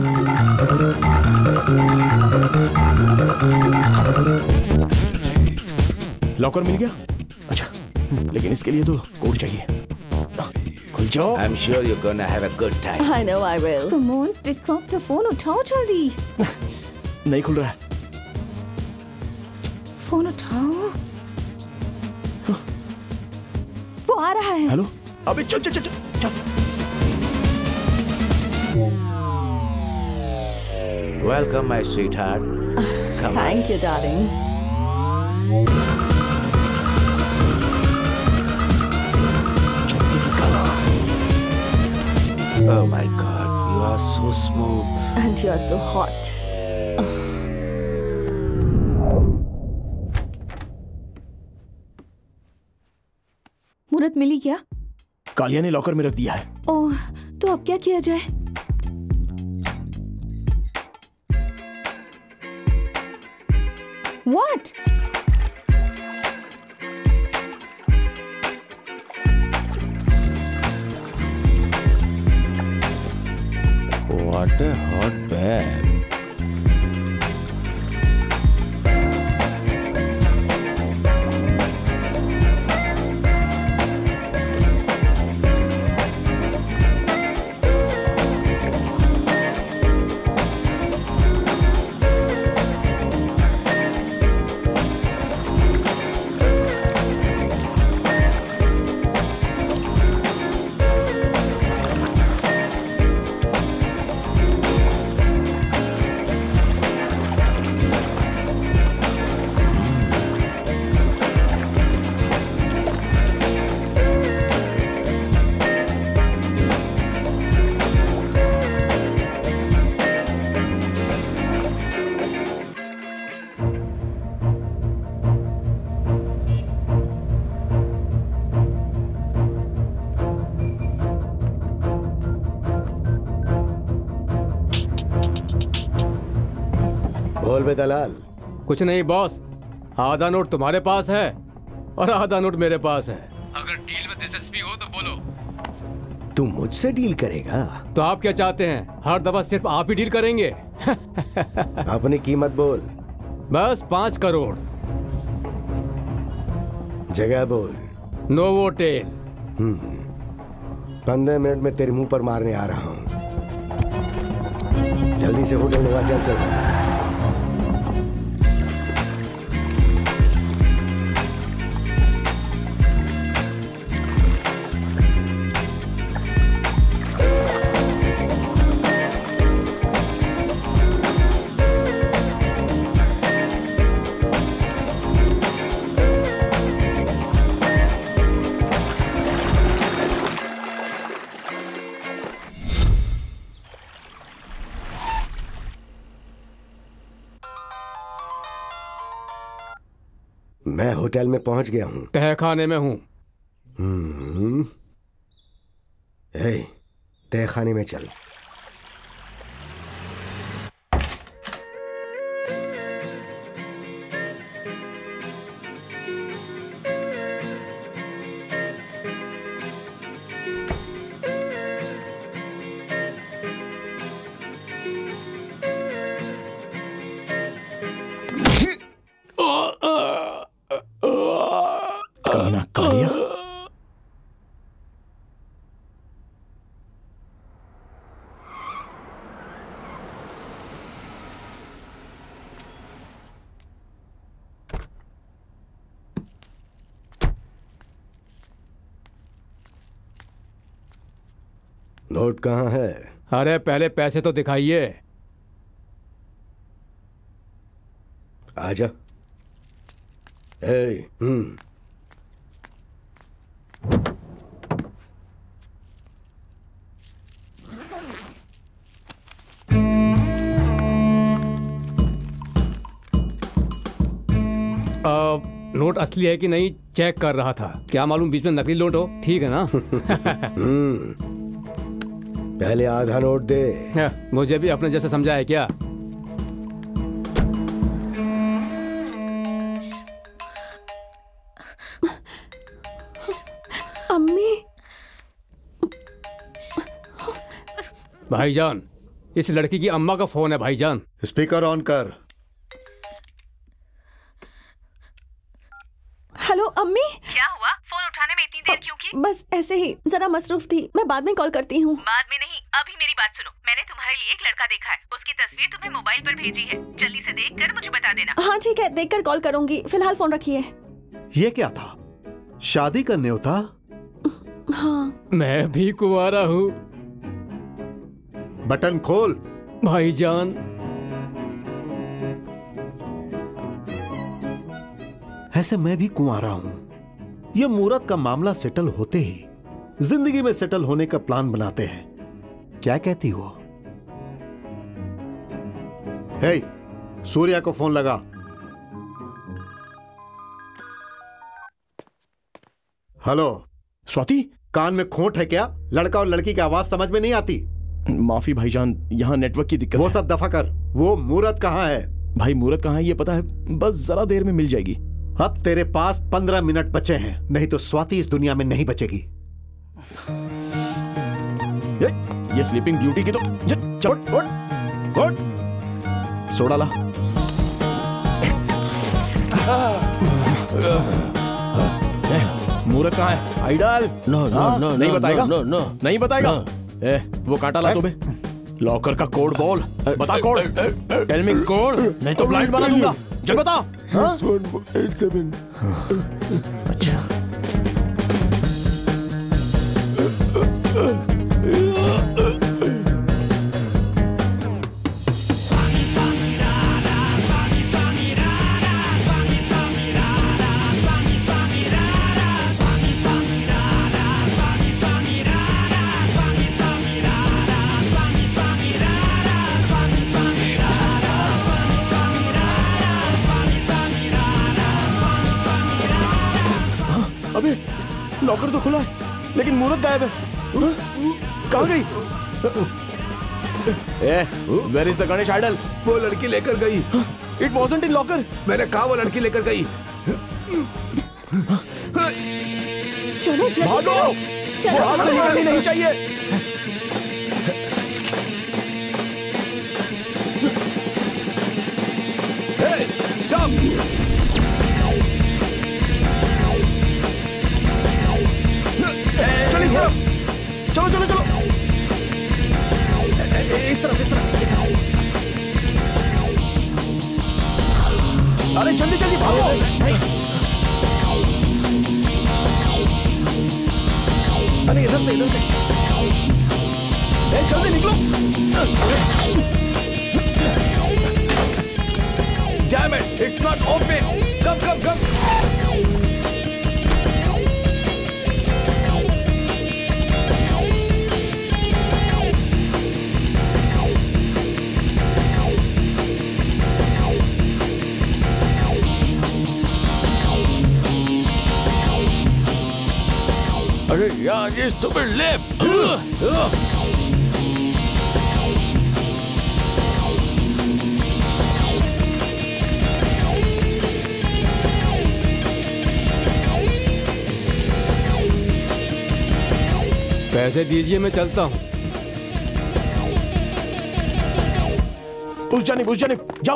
Locker मिल गया? अच्छा, लेकिन इसके लिए तो कोड चाहिए। खुल जाओ। I'm sure you're gonna have a good time. I know I will. Come on, pick up the phone, उठाओ जल्दी। नहीं खुल रहा है। फोन उठाओ। वो आ रहा है। हेलो, अबे चल चल चल चल। Welcome, my sweetheart. Come on. Thank you, darling. Oh my God, you are so smooth. And you are so hot. मुहूर्त मिली क्या? कालिया ने लॉकर में रख दिया है। ओह, तो अब क्या किया जाए? What? What a hot bag. बोल बे दलाल। कुछ नहीं बॉस, आधा नोट तुम्हारे पास है और आधा नोट मेरे पास है। अगर डील में दिलचस्पी हो तो बोलो। तू मुझसे डील करेगा? तो आप क्या चाहते हैं, हर दफा सिर्फ आप ही डील करेंगे? अपनी कीमत बोल। बस 5 करोड़। जगह बोल। नोवोटेल। 15 मिनट में तेरे मुंह पर मारने आ रहा हूँ। जल्दी से होटल में चल चल। मैं होटल में पहुंच गया हूँ। तहखाने में हूँ। तहखाने में चल। कमीना कालिया। नोट कहाँ है? अरे पहले पैसे तो दिखाइए। आजा। नोट असली है कि नहीं चेक कर रहा था। क्या मालूम बीच में नकली नोट हो। ठीक है ना? पहले आधा नोट दे। मुझे भी अपने जैसे समझा है क्या? अम्मी। भाईजान, इस लड़की की अम्मा का फोन है भाईजान। स्पीकर ऑन कर। हेलो अम्मी। क्या हुआ? फोन उठाने में इतनी देर क्यों की? बस ऐसे ही, जरा मसरूफ थी। मैं बाद में कॉल करती हूँ। बाद में नहीं, अभी मेरी बात सुनो। मैंने तुम्हारे लिए एक लड़का देखा है, उसकी तस्वीर तुम्हें मोबाइल पर भेजी है। जल्दी से देखकर मुझे बता देना। हाँ ठीक है, देखकर कॉल करूंगी। फिलहाल फोन रखिए। ये क्या था? शादी का न्योता? हाँ। मैं भी कुंवारा हूँ। बटन खोल भाईजान। ऐसे मैं भी कुंवारा हूं। यह मुहूर्त का मामला सेटल होते ही जिंदगी में सेटल होने का प्लान बनाते हैं। क्या कहती हो? हे, सूर्या को फोन लगा। हेलो स्वाति। कान में खोट है क्या? लड़का और लड़की की आवाज समझ में नहीं आती। माफी भाईजान, यहाँ नेटवर्क की दिक्कत वो है। सब दफा कर। वो मुहूर्त कहाँ है? भाई मुहूर्त कहाँ है ये पता है, बस जरा देर में मिल जाएगी। अब तेरे पास 15 मिनट बचे हैं, नहीं तो स्वाति इस दुनिया में नहीं बचेगी। ये स्लीपिंग ब्यूटी की तो सोडा ला। मुहूर्त कहाँ है? आइडल। नो नो नो नहीं बताएगा? नो नो नहीं बताएगा? वो कांटा ला दो बे। लॉकर का कोड बोल। बता कोड। टेल मी कोड, नहीं तो ब्लाइंड बना दूंगा। जब बता। 118 अच्छा। अबे लॉकर तो खुला है लेकिन मुहूर्त गायब है। कहाँ गई? Where is the Ganesh idol? वो लड़की लेकर गई। It wasn't in locker. मैंने कहा वो लड़की लेकर गई। चलो जल्दी भागो। करो। चलो हाथ से निकलनी नहीं चाहिए। स्टॉप। चलो चलो चलो। इस तरफ इस तरफ इस तरफ। अरे जल्दी जल्दी भागो। अरे इधर से इधर से। जल्दी निकलो। Damn it, it's not open. Come. अरे यार ये स्टूपिड लेफ्ट। पैसे दीजिए, मैं चलता हूँ। उस जानिब जाओ।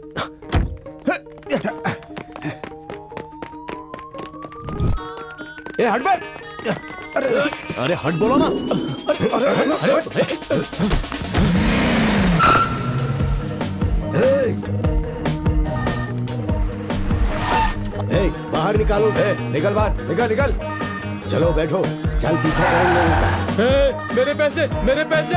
ए हट बे। अरे हट बोलो ना। बाहर निकालो। निकल बाहर, निकल। चलो बैठो, चल पीछा करेंगे। मेरे पैसे, मेरे पैसे।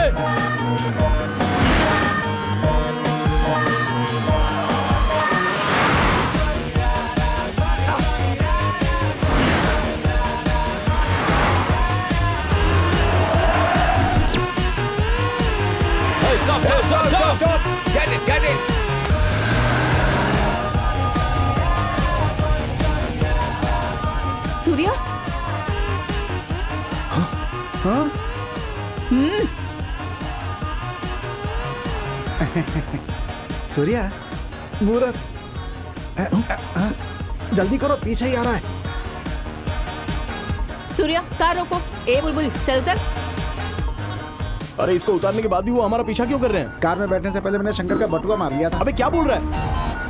Stop! Get it! सूर्या? हाँ? सूर्या, मुहूर्त। जल्दी करो, पीछे ही आ रहा है। सूर्या, कार रोको। ए बुलबुल, चल उतर। अरे इसको उतारने के बाद भी वो हमारा पीछा क्यों कर रहे हैं? कार में बैठने से पहले मैंने शंकर का बटुआ मार लिया था। अबे क्या बोल रहा है?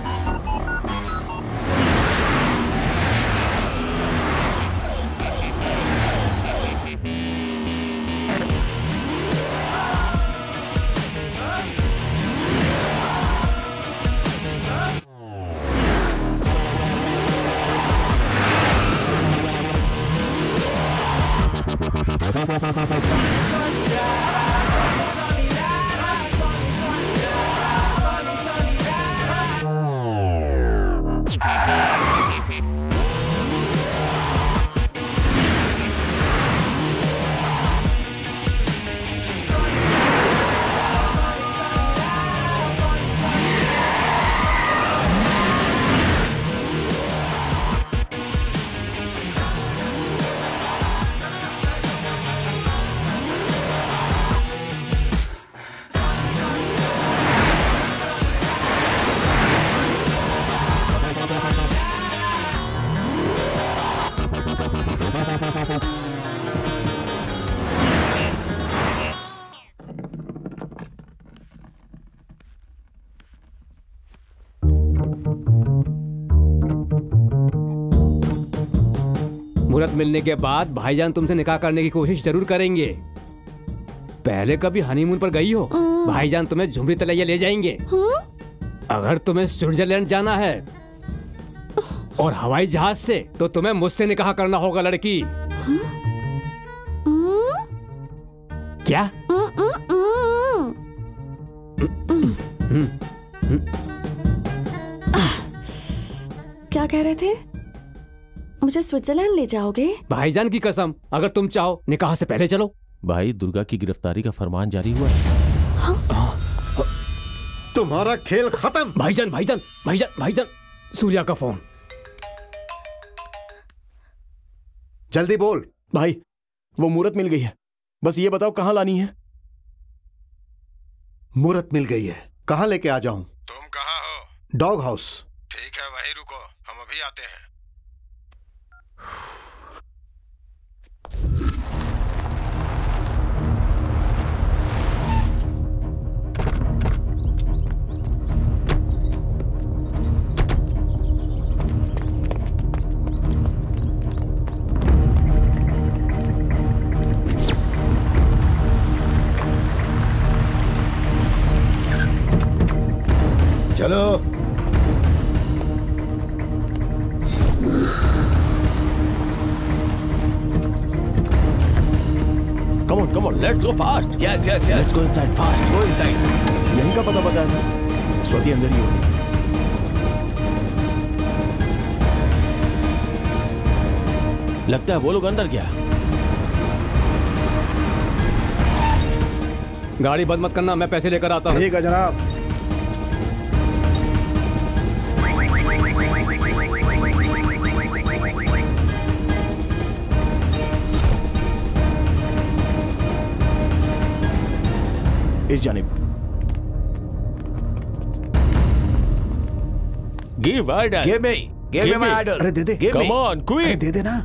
मुहूर्त मिलने के बाद भाईजान तुमसे निकाह करने की कोशिश जरूर करेंगे। पहले कभी हनीमून पर गई हो? भाईजान तुम्हें झुमरी तलैया ले जाएंगे। अगर तुम्हें स्विट्जरलैंड जाना है और हवाई जहाज से, तो तुम्हें मुझसे निकाह करना होगा लड़की। क्या? क्या कह रहे थे? मुझे स्विट्जरलैंड ले जाओगे? भाईजान की कसम, अगर तुम चाहो निकाह से पहले चलो। भाई, दुर्गा की गिरफ्तारी का फरमान जारी हुआ है। तुम्हारा खेल खत्म। भाईजान, सूर्या का फोन। जल्दी बोल। भाई, वो मूर्त मिल गई है, बस ये बताओ कहाँ लानी है? मूर्त मिल गई है, कहाँ लेके आ जाऊं? तुम कहाँ हो? Dog house. ठीक है, वहीं रुको, हम अभी आते हैं। चलो। Come on, let's go fast. Yes. Let's go inside fast. Go inside. यहीं का पता बताया था, स्वाति अंदर ही होगी। लगता है वो लोग अंदर गया। गाड़ी बंद मत करना, मैं पैसे लेकर आता हूँ। ठीक है जनाब। इस जानिब। Give idol, give me my idol. अरे दे दे, कम ऑन क्विक, दे देना।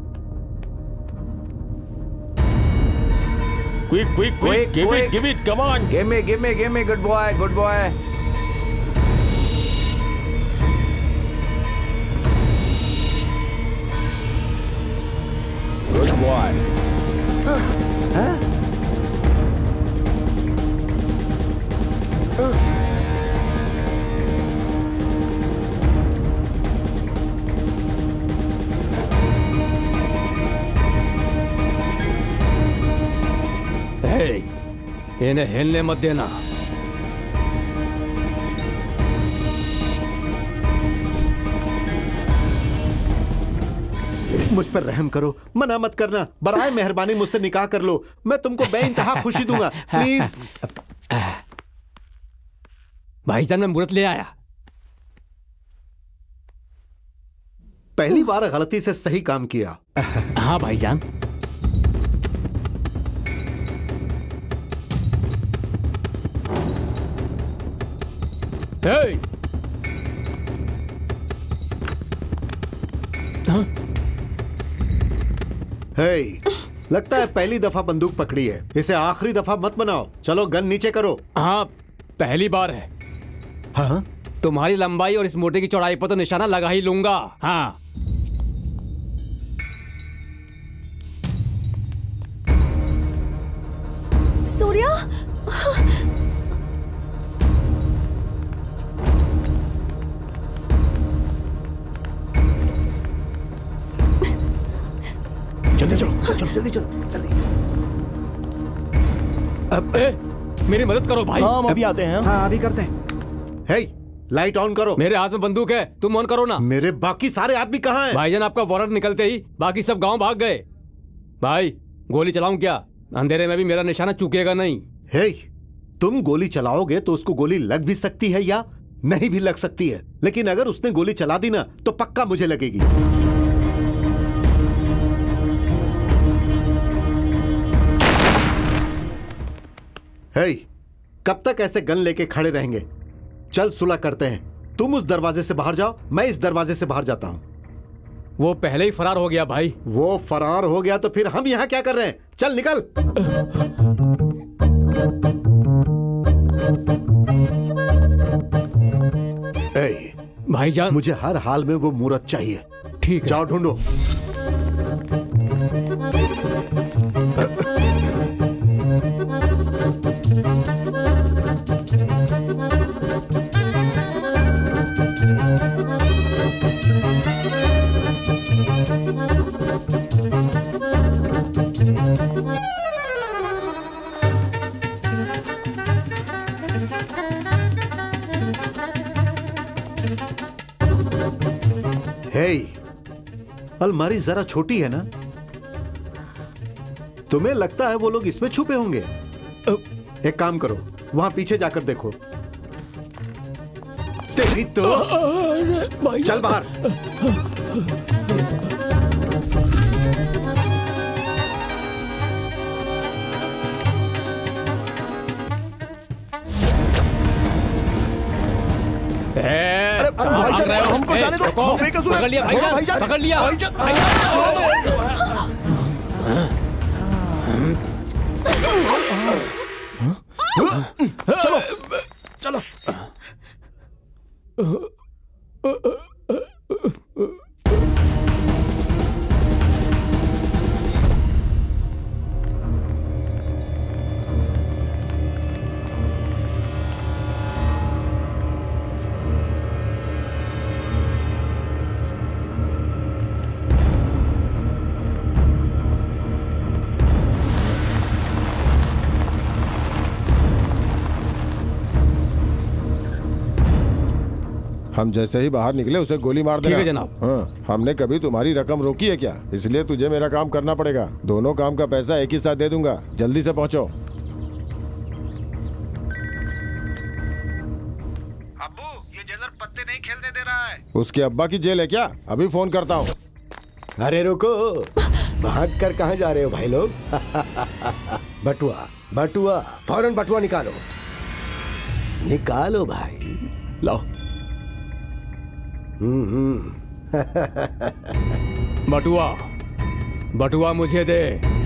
Quick, give it, come on. Give me, good boy. Good boy. इन्हें हिलने मत देना। मुझ पर रहम करो, मना मत करना, बराए मेहरबानी मुझसे निकाह कर लो, मैं तुमको बेइंतहा खुशी दूंगा, प्लीज। भाईजान मैं मुहूर्त ले आया। पहली बार गलती से सही काम किया। हाँ भाईजान। Hey! Hey! लगता है पहली दफा बंदूक पकड़ी है, इसे आखिरी दफा मत बनाओ। चलो गन नीचे करो। हाँ पहली बार है। हाँ तुम्हारी लंबाई और इस मोटे की चौड़ाई पर तो निशाना लगा ही लूंगा। हाँ सूर्या, जल्दी चलो। अब मेरी मदद करो भाई। हाँ अभी आते हैं। हाँ अभी करते हैं। हे, लाइट ऑन करो। मेरे हाथ में बंदूक है, तुम ऑन करो ना। मेरे बाकी सारे आदमी कहाँ हैं? भाईजान आपका वारंट निकलते ही बाकी सब गांव भाग गए। भाई गोली चलाऊं क्या? अंधेरे में भी मेरा निशाना चूकेगा नहीं। हे, तुम गोली चलाओगे तो उसको गोली लग भी सकती है या नहीं भी लग सकती है, लेकिन अगर उसने गोली चला दी ना तो पक्का मुझे लगेगी। हे, कब तक ऐसे गन लेके खड़े रहेंगे? चल सुलह करते हैं। तुम उस दरवाजे से बाहर जाओ, मैं इस दरवाजे से बाहर जाता हूं। वो पहले ही फरार हो गया भाई। वो फरार हो गया तो फिर हम यहां क्या कर रहे हैं? चल निकल। भाईजान मुझे हर हाल में वो मूरत चाहिए। ठीक है, जाओ ढूंढो। अलमारी जरा छोटी है ना? तुम्हें लगता है वो लोग इसमें छुपे होंगे? एक काम करो, वहां पीछे जाकर देखो। तेरी तो चल बाहर। हमको जाने दो। पकड़ लिया भाईजान, पकड़ लिया चलो चलो। हम जैसे ही बाहर निकले उसे गोली मार देना। ठीक है जनाब। हाँ, हमने कभी तुम्हारी रकम रोकी है क्या? इसलिए तुझे मेरा काम करना पड़ेगा। दोनों काम का पैसा एक ही साथ दे दूंगा। जल्दी से पहुंचो। अब्बू, ये जेलर पत्ते नहीं खेलने दे रहा है। उसके अब्बा की जेल है क्या? अभी फोन करता हूँ। अरे रुको, भाग कर कहाँ जा रहे हो भाई लोग? बटुआ बटुआ, फौरन बटुआ निकालो, निकालो भाई। लाओ। बटुआ, बटुआ मुझे दे।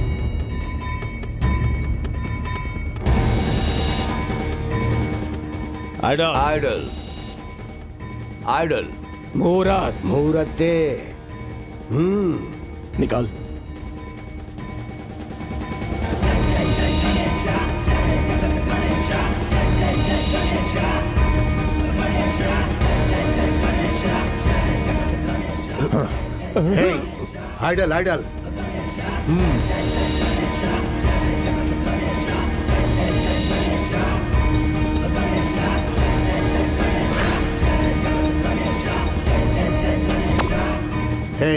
आइडल आइडल आइडल, मुहूर्त, मुहूर्त दे। निकाल। हे, आइडल आइडल। हे,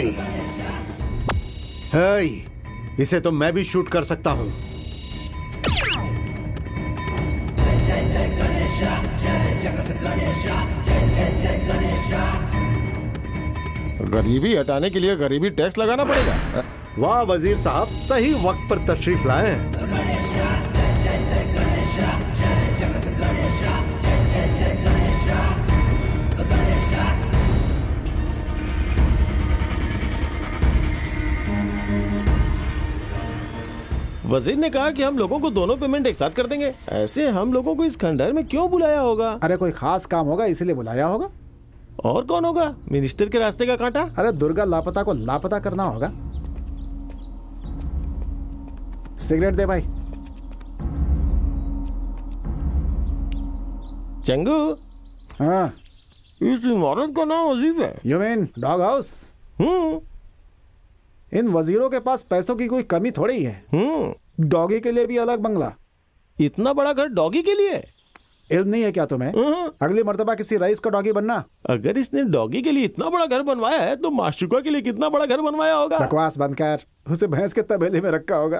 हे, इसे तो मैं भी शूट कर सकता हूं। गरीबी हटाने के लिए गरीबी टैक्स लगाना पड़ेगा। वाह वजीर साहब, सही वक्त पर तशरीफ लाए हैं। वजीर ने कहा कि हम लोगों को दोनों पेमेंट एक साथ कर देंगे। ऐसे हम लोगों को इस खंडहर में क्यों बुलाया होगा? अरे कोई खास काम होगा इसीलिए बुलाया होगा। और कौन होगा? मिनिस्टर के रास्ते का कांटा? अरे दुर्गा लापता को लापता करना होगा। सिगरेट दे भाई। चंगू। हाँ, इस इमारत का नाम अजीब है। You mean dog house? इन वजीरों के पास पैसों की कोई कमी थोड़ी है। डॉगी के लिए भी अलग बंगला। इतना बड़ा घर डॉगी के लिए? इल्म नहीं है क्या तुम्हें? अगली मर्तबा किसी रईस का डॉगी बनना। अगर इसने डॉगी के लिए इतना बड़ा घर बनवाया है तो माशुका के लिए कितना बड़ा घर बनवाया होगा? बकवास बंद कर, उसे भैंस के तबेले में रखा होगा।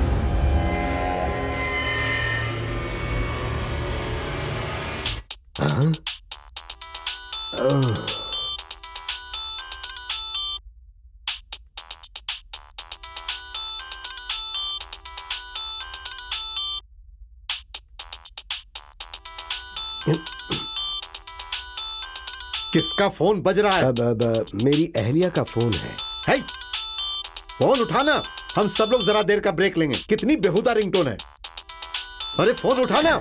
किसका फोन बज रहा है? अब मेरी अहलिया का फोन है। है? फोन उठाना। हम सब लोग जरा देर का ब्रेक लेंगे। कितनी बेहुदा रिंगटोन है। अरे फोन उठाना।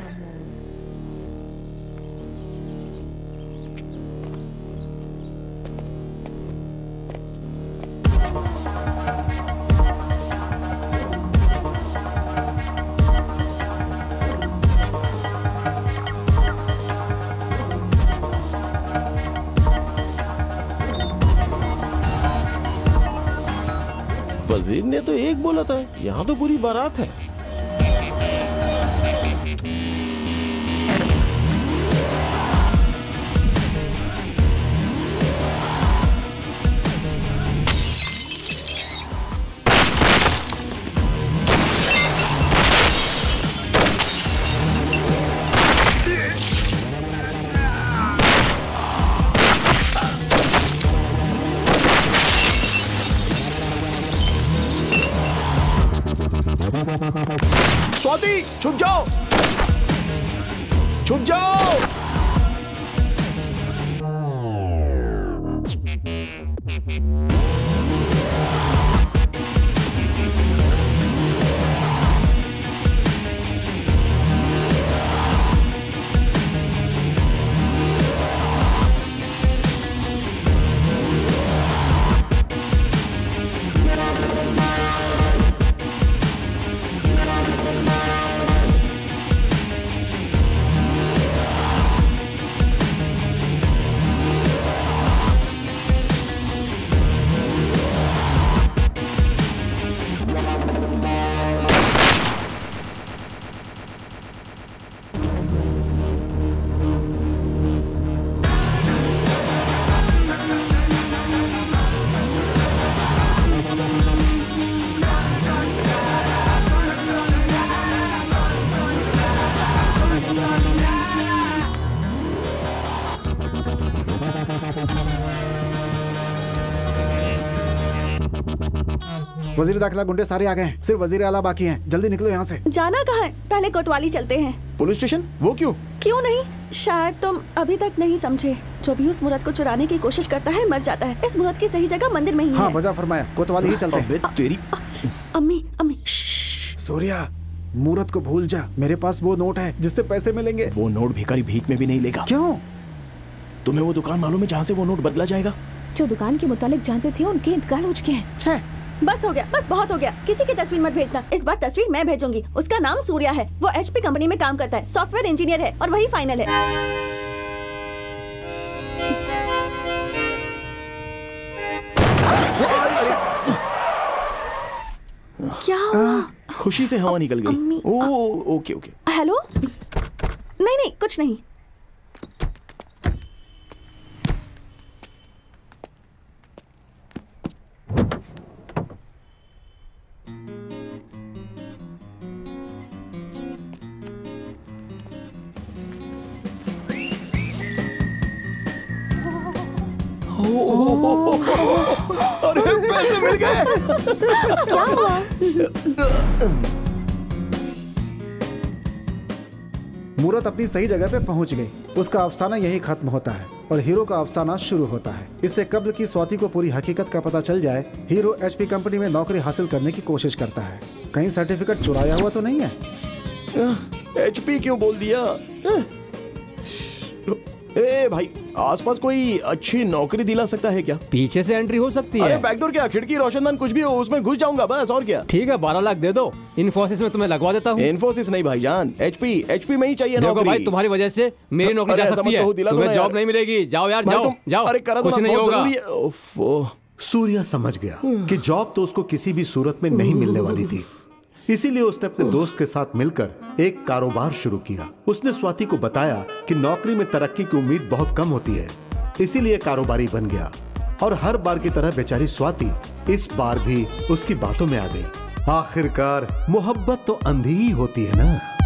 वजीर ने तो एक बोला था, यहाँ तो पूरी बारात है। स्वाति, छुप जाओ, छुप जाओ। वजीर दाखिला गुंडे सारे आ गए हैं, सिर्फ वजीर आला बाकी हैं। जल्दी निकलो यहाँ से। जाना कहाँ है? पहले कोतवाली चलते हैं। Police station? वो क्यों? क्यों नहीं? शायद तुम अभी तक नहीं समझे। जो भी उस मूर्त को चुराने की कोशिश करता है मर जाता है। इस मूर्त की सही जगह मंदिर में ही है। हाँ वजह फरमाया, कोतवाली ही चलते हैं। तेरी अम्मी अम्मी सूर्या, मूर्त को भूल जा। मेरे पास वो नोट है जिससे पैसे मिलेंगे। वो नोट भिखारी भीख में भी नहीं लेगा। क्यों? तुम्हें वो दुकान मालूम है जहाँ से वो नोट बदला जाएगा? जो दुकान के मुतालिक जानते थे उनके इंतकाल हो चुके हैं। बस हो गया, बस बहुत हो गया। किसी की तस्वीर मत भेजना। इस बार तस्वीर मैं भेजूंगी। उसका नाम सूर्या है। वो HP कंपनी में काम करता है, सॉफ्टवेयर इंजीनियर है और वही फाइनल है। क्या हुआ? खुशी से हवा निकल गई। Okay okay. हेलो? नहीं नहीं कुछ नहीं। अरे पैसे मिल गए। क्या हुआ? मूरत अपनी सही जगह पे पहुंच गई। उसका अफसाना यही खत्म होता है और हीरो का अफसाना शुरू होता है। इससे कब्ल की स्वाति को पूरी हकीकत का पता चल जाए, हीरो HP कंपनी में नौकरी हासिल करने की कोशिश करता है। कहीं सर्टिफिकेट चुराया हुआ तो नहीं है? HP क्यों बोल दिया? ए भाई, आसपास कोई अच्छी नौकरी दिला सकता है क्या? पीछे से एंट्री हो सकती है। अरे बैकडोर क्या, खिड़की, रोशनदान कुछ भी हो, उसमें घुस जाऊंगा बस, और क्या। ठीक है 12 लाख दे दो, इन्फोसिस में तुम्हें लगवा देता हूँ। इन्फोसिस नहीं भाईजान, HP में ही चाहिए नौकरी। भाई तुम्हारी वजह से मेरी नौकरी जा सकती है, तुम्हें जॉब नहीं मिलेगी। जाओ यार जाओ जाओ। अरे कुछ नहीं होगा। सूर्या समझ गया कि जॉब तो उसको किसी भी सूरत में नहीं मिलने वाली थी। इसीलिए उसने अपने दोस्त के साथ मिलकर एक कारोबार शुरू किया। उसने स्वाति को बताया कि नौकरी में तरक्की की उम्मीद बहुत कम होती है, इसीलिए कारोबारी बन गया। और हर बार की तरह बेचारी स्वाति इस बार भी उसकी बातों में आ गई। आखिरकार मोहब्बत तो अंधी ही होती है ना।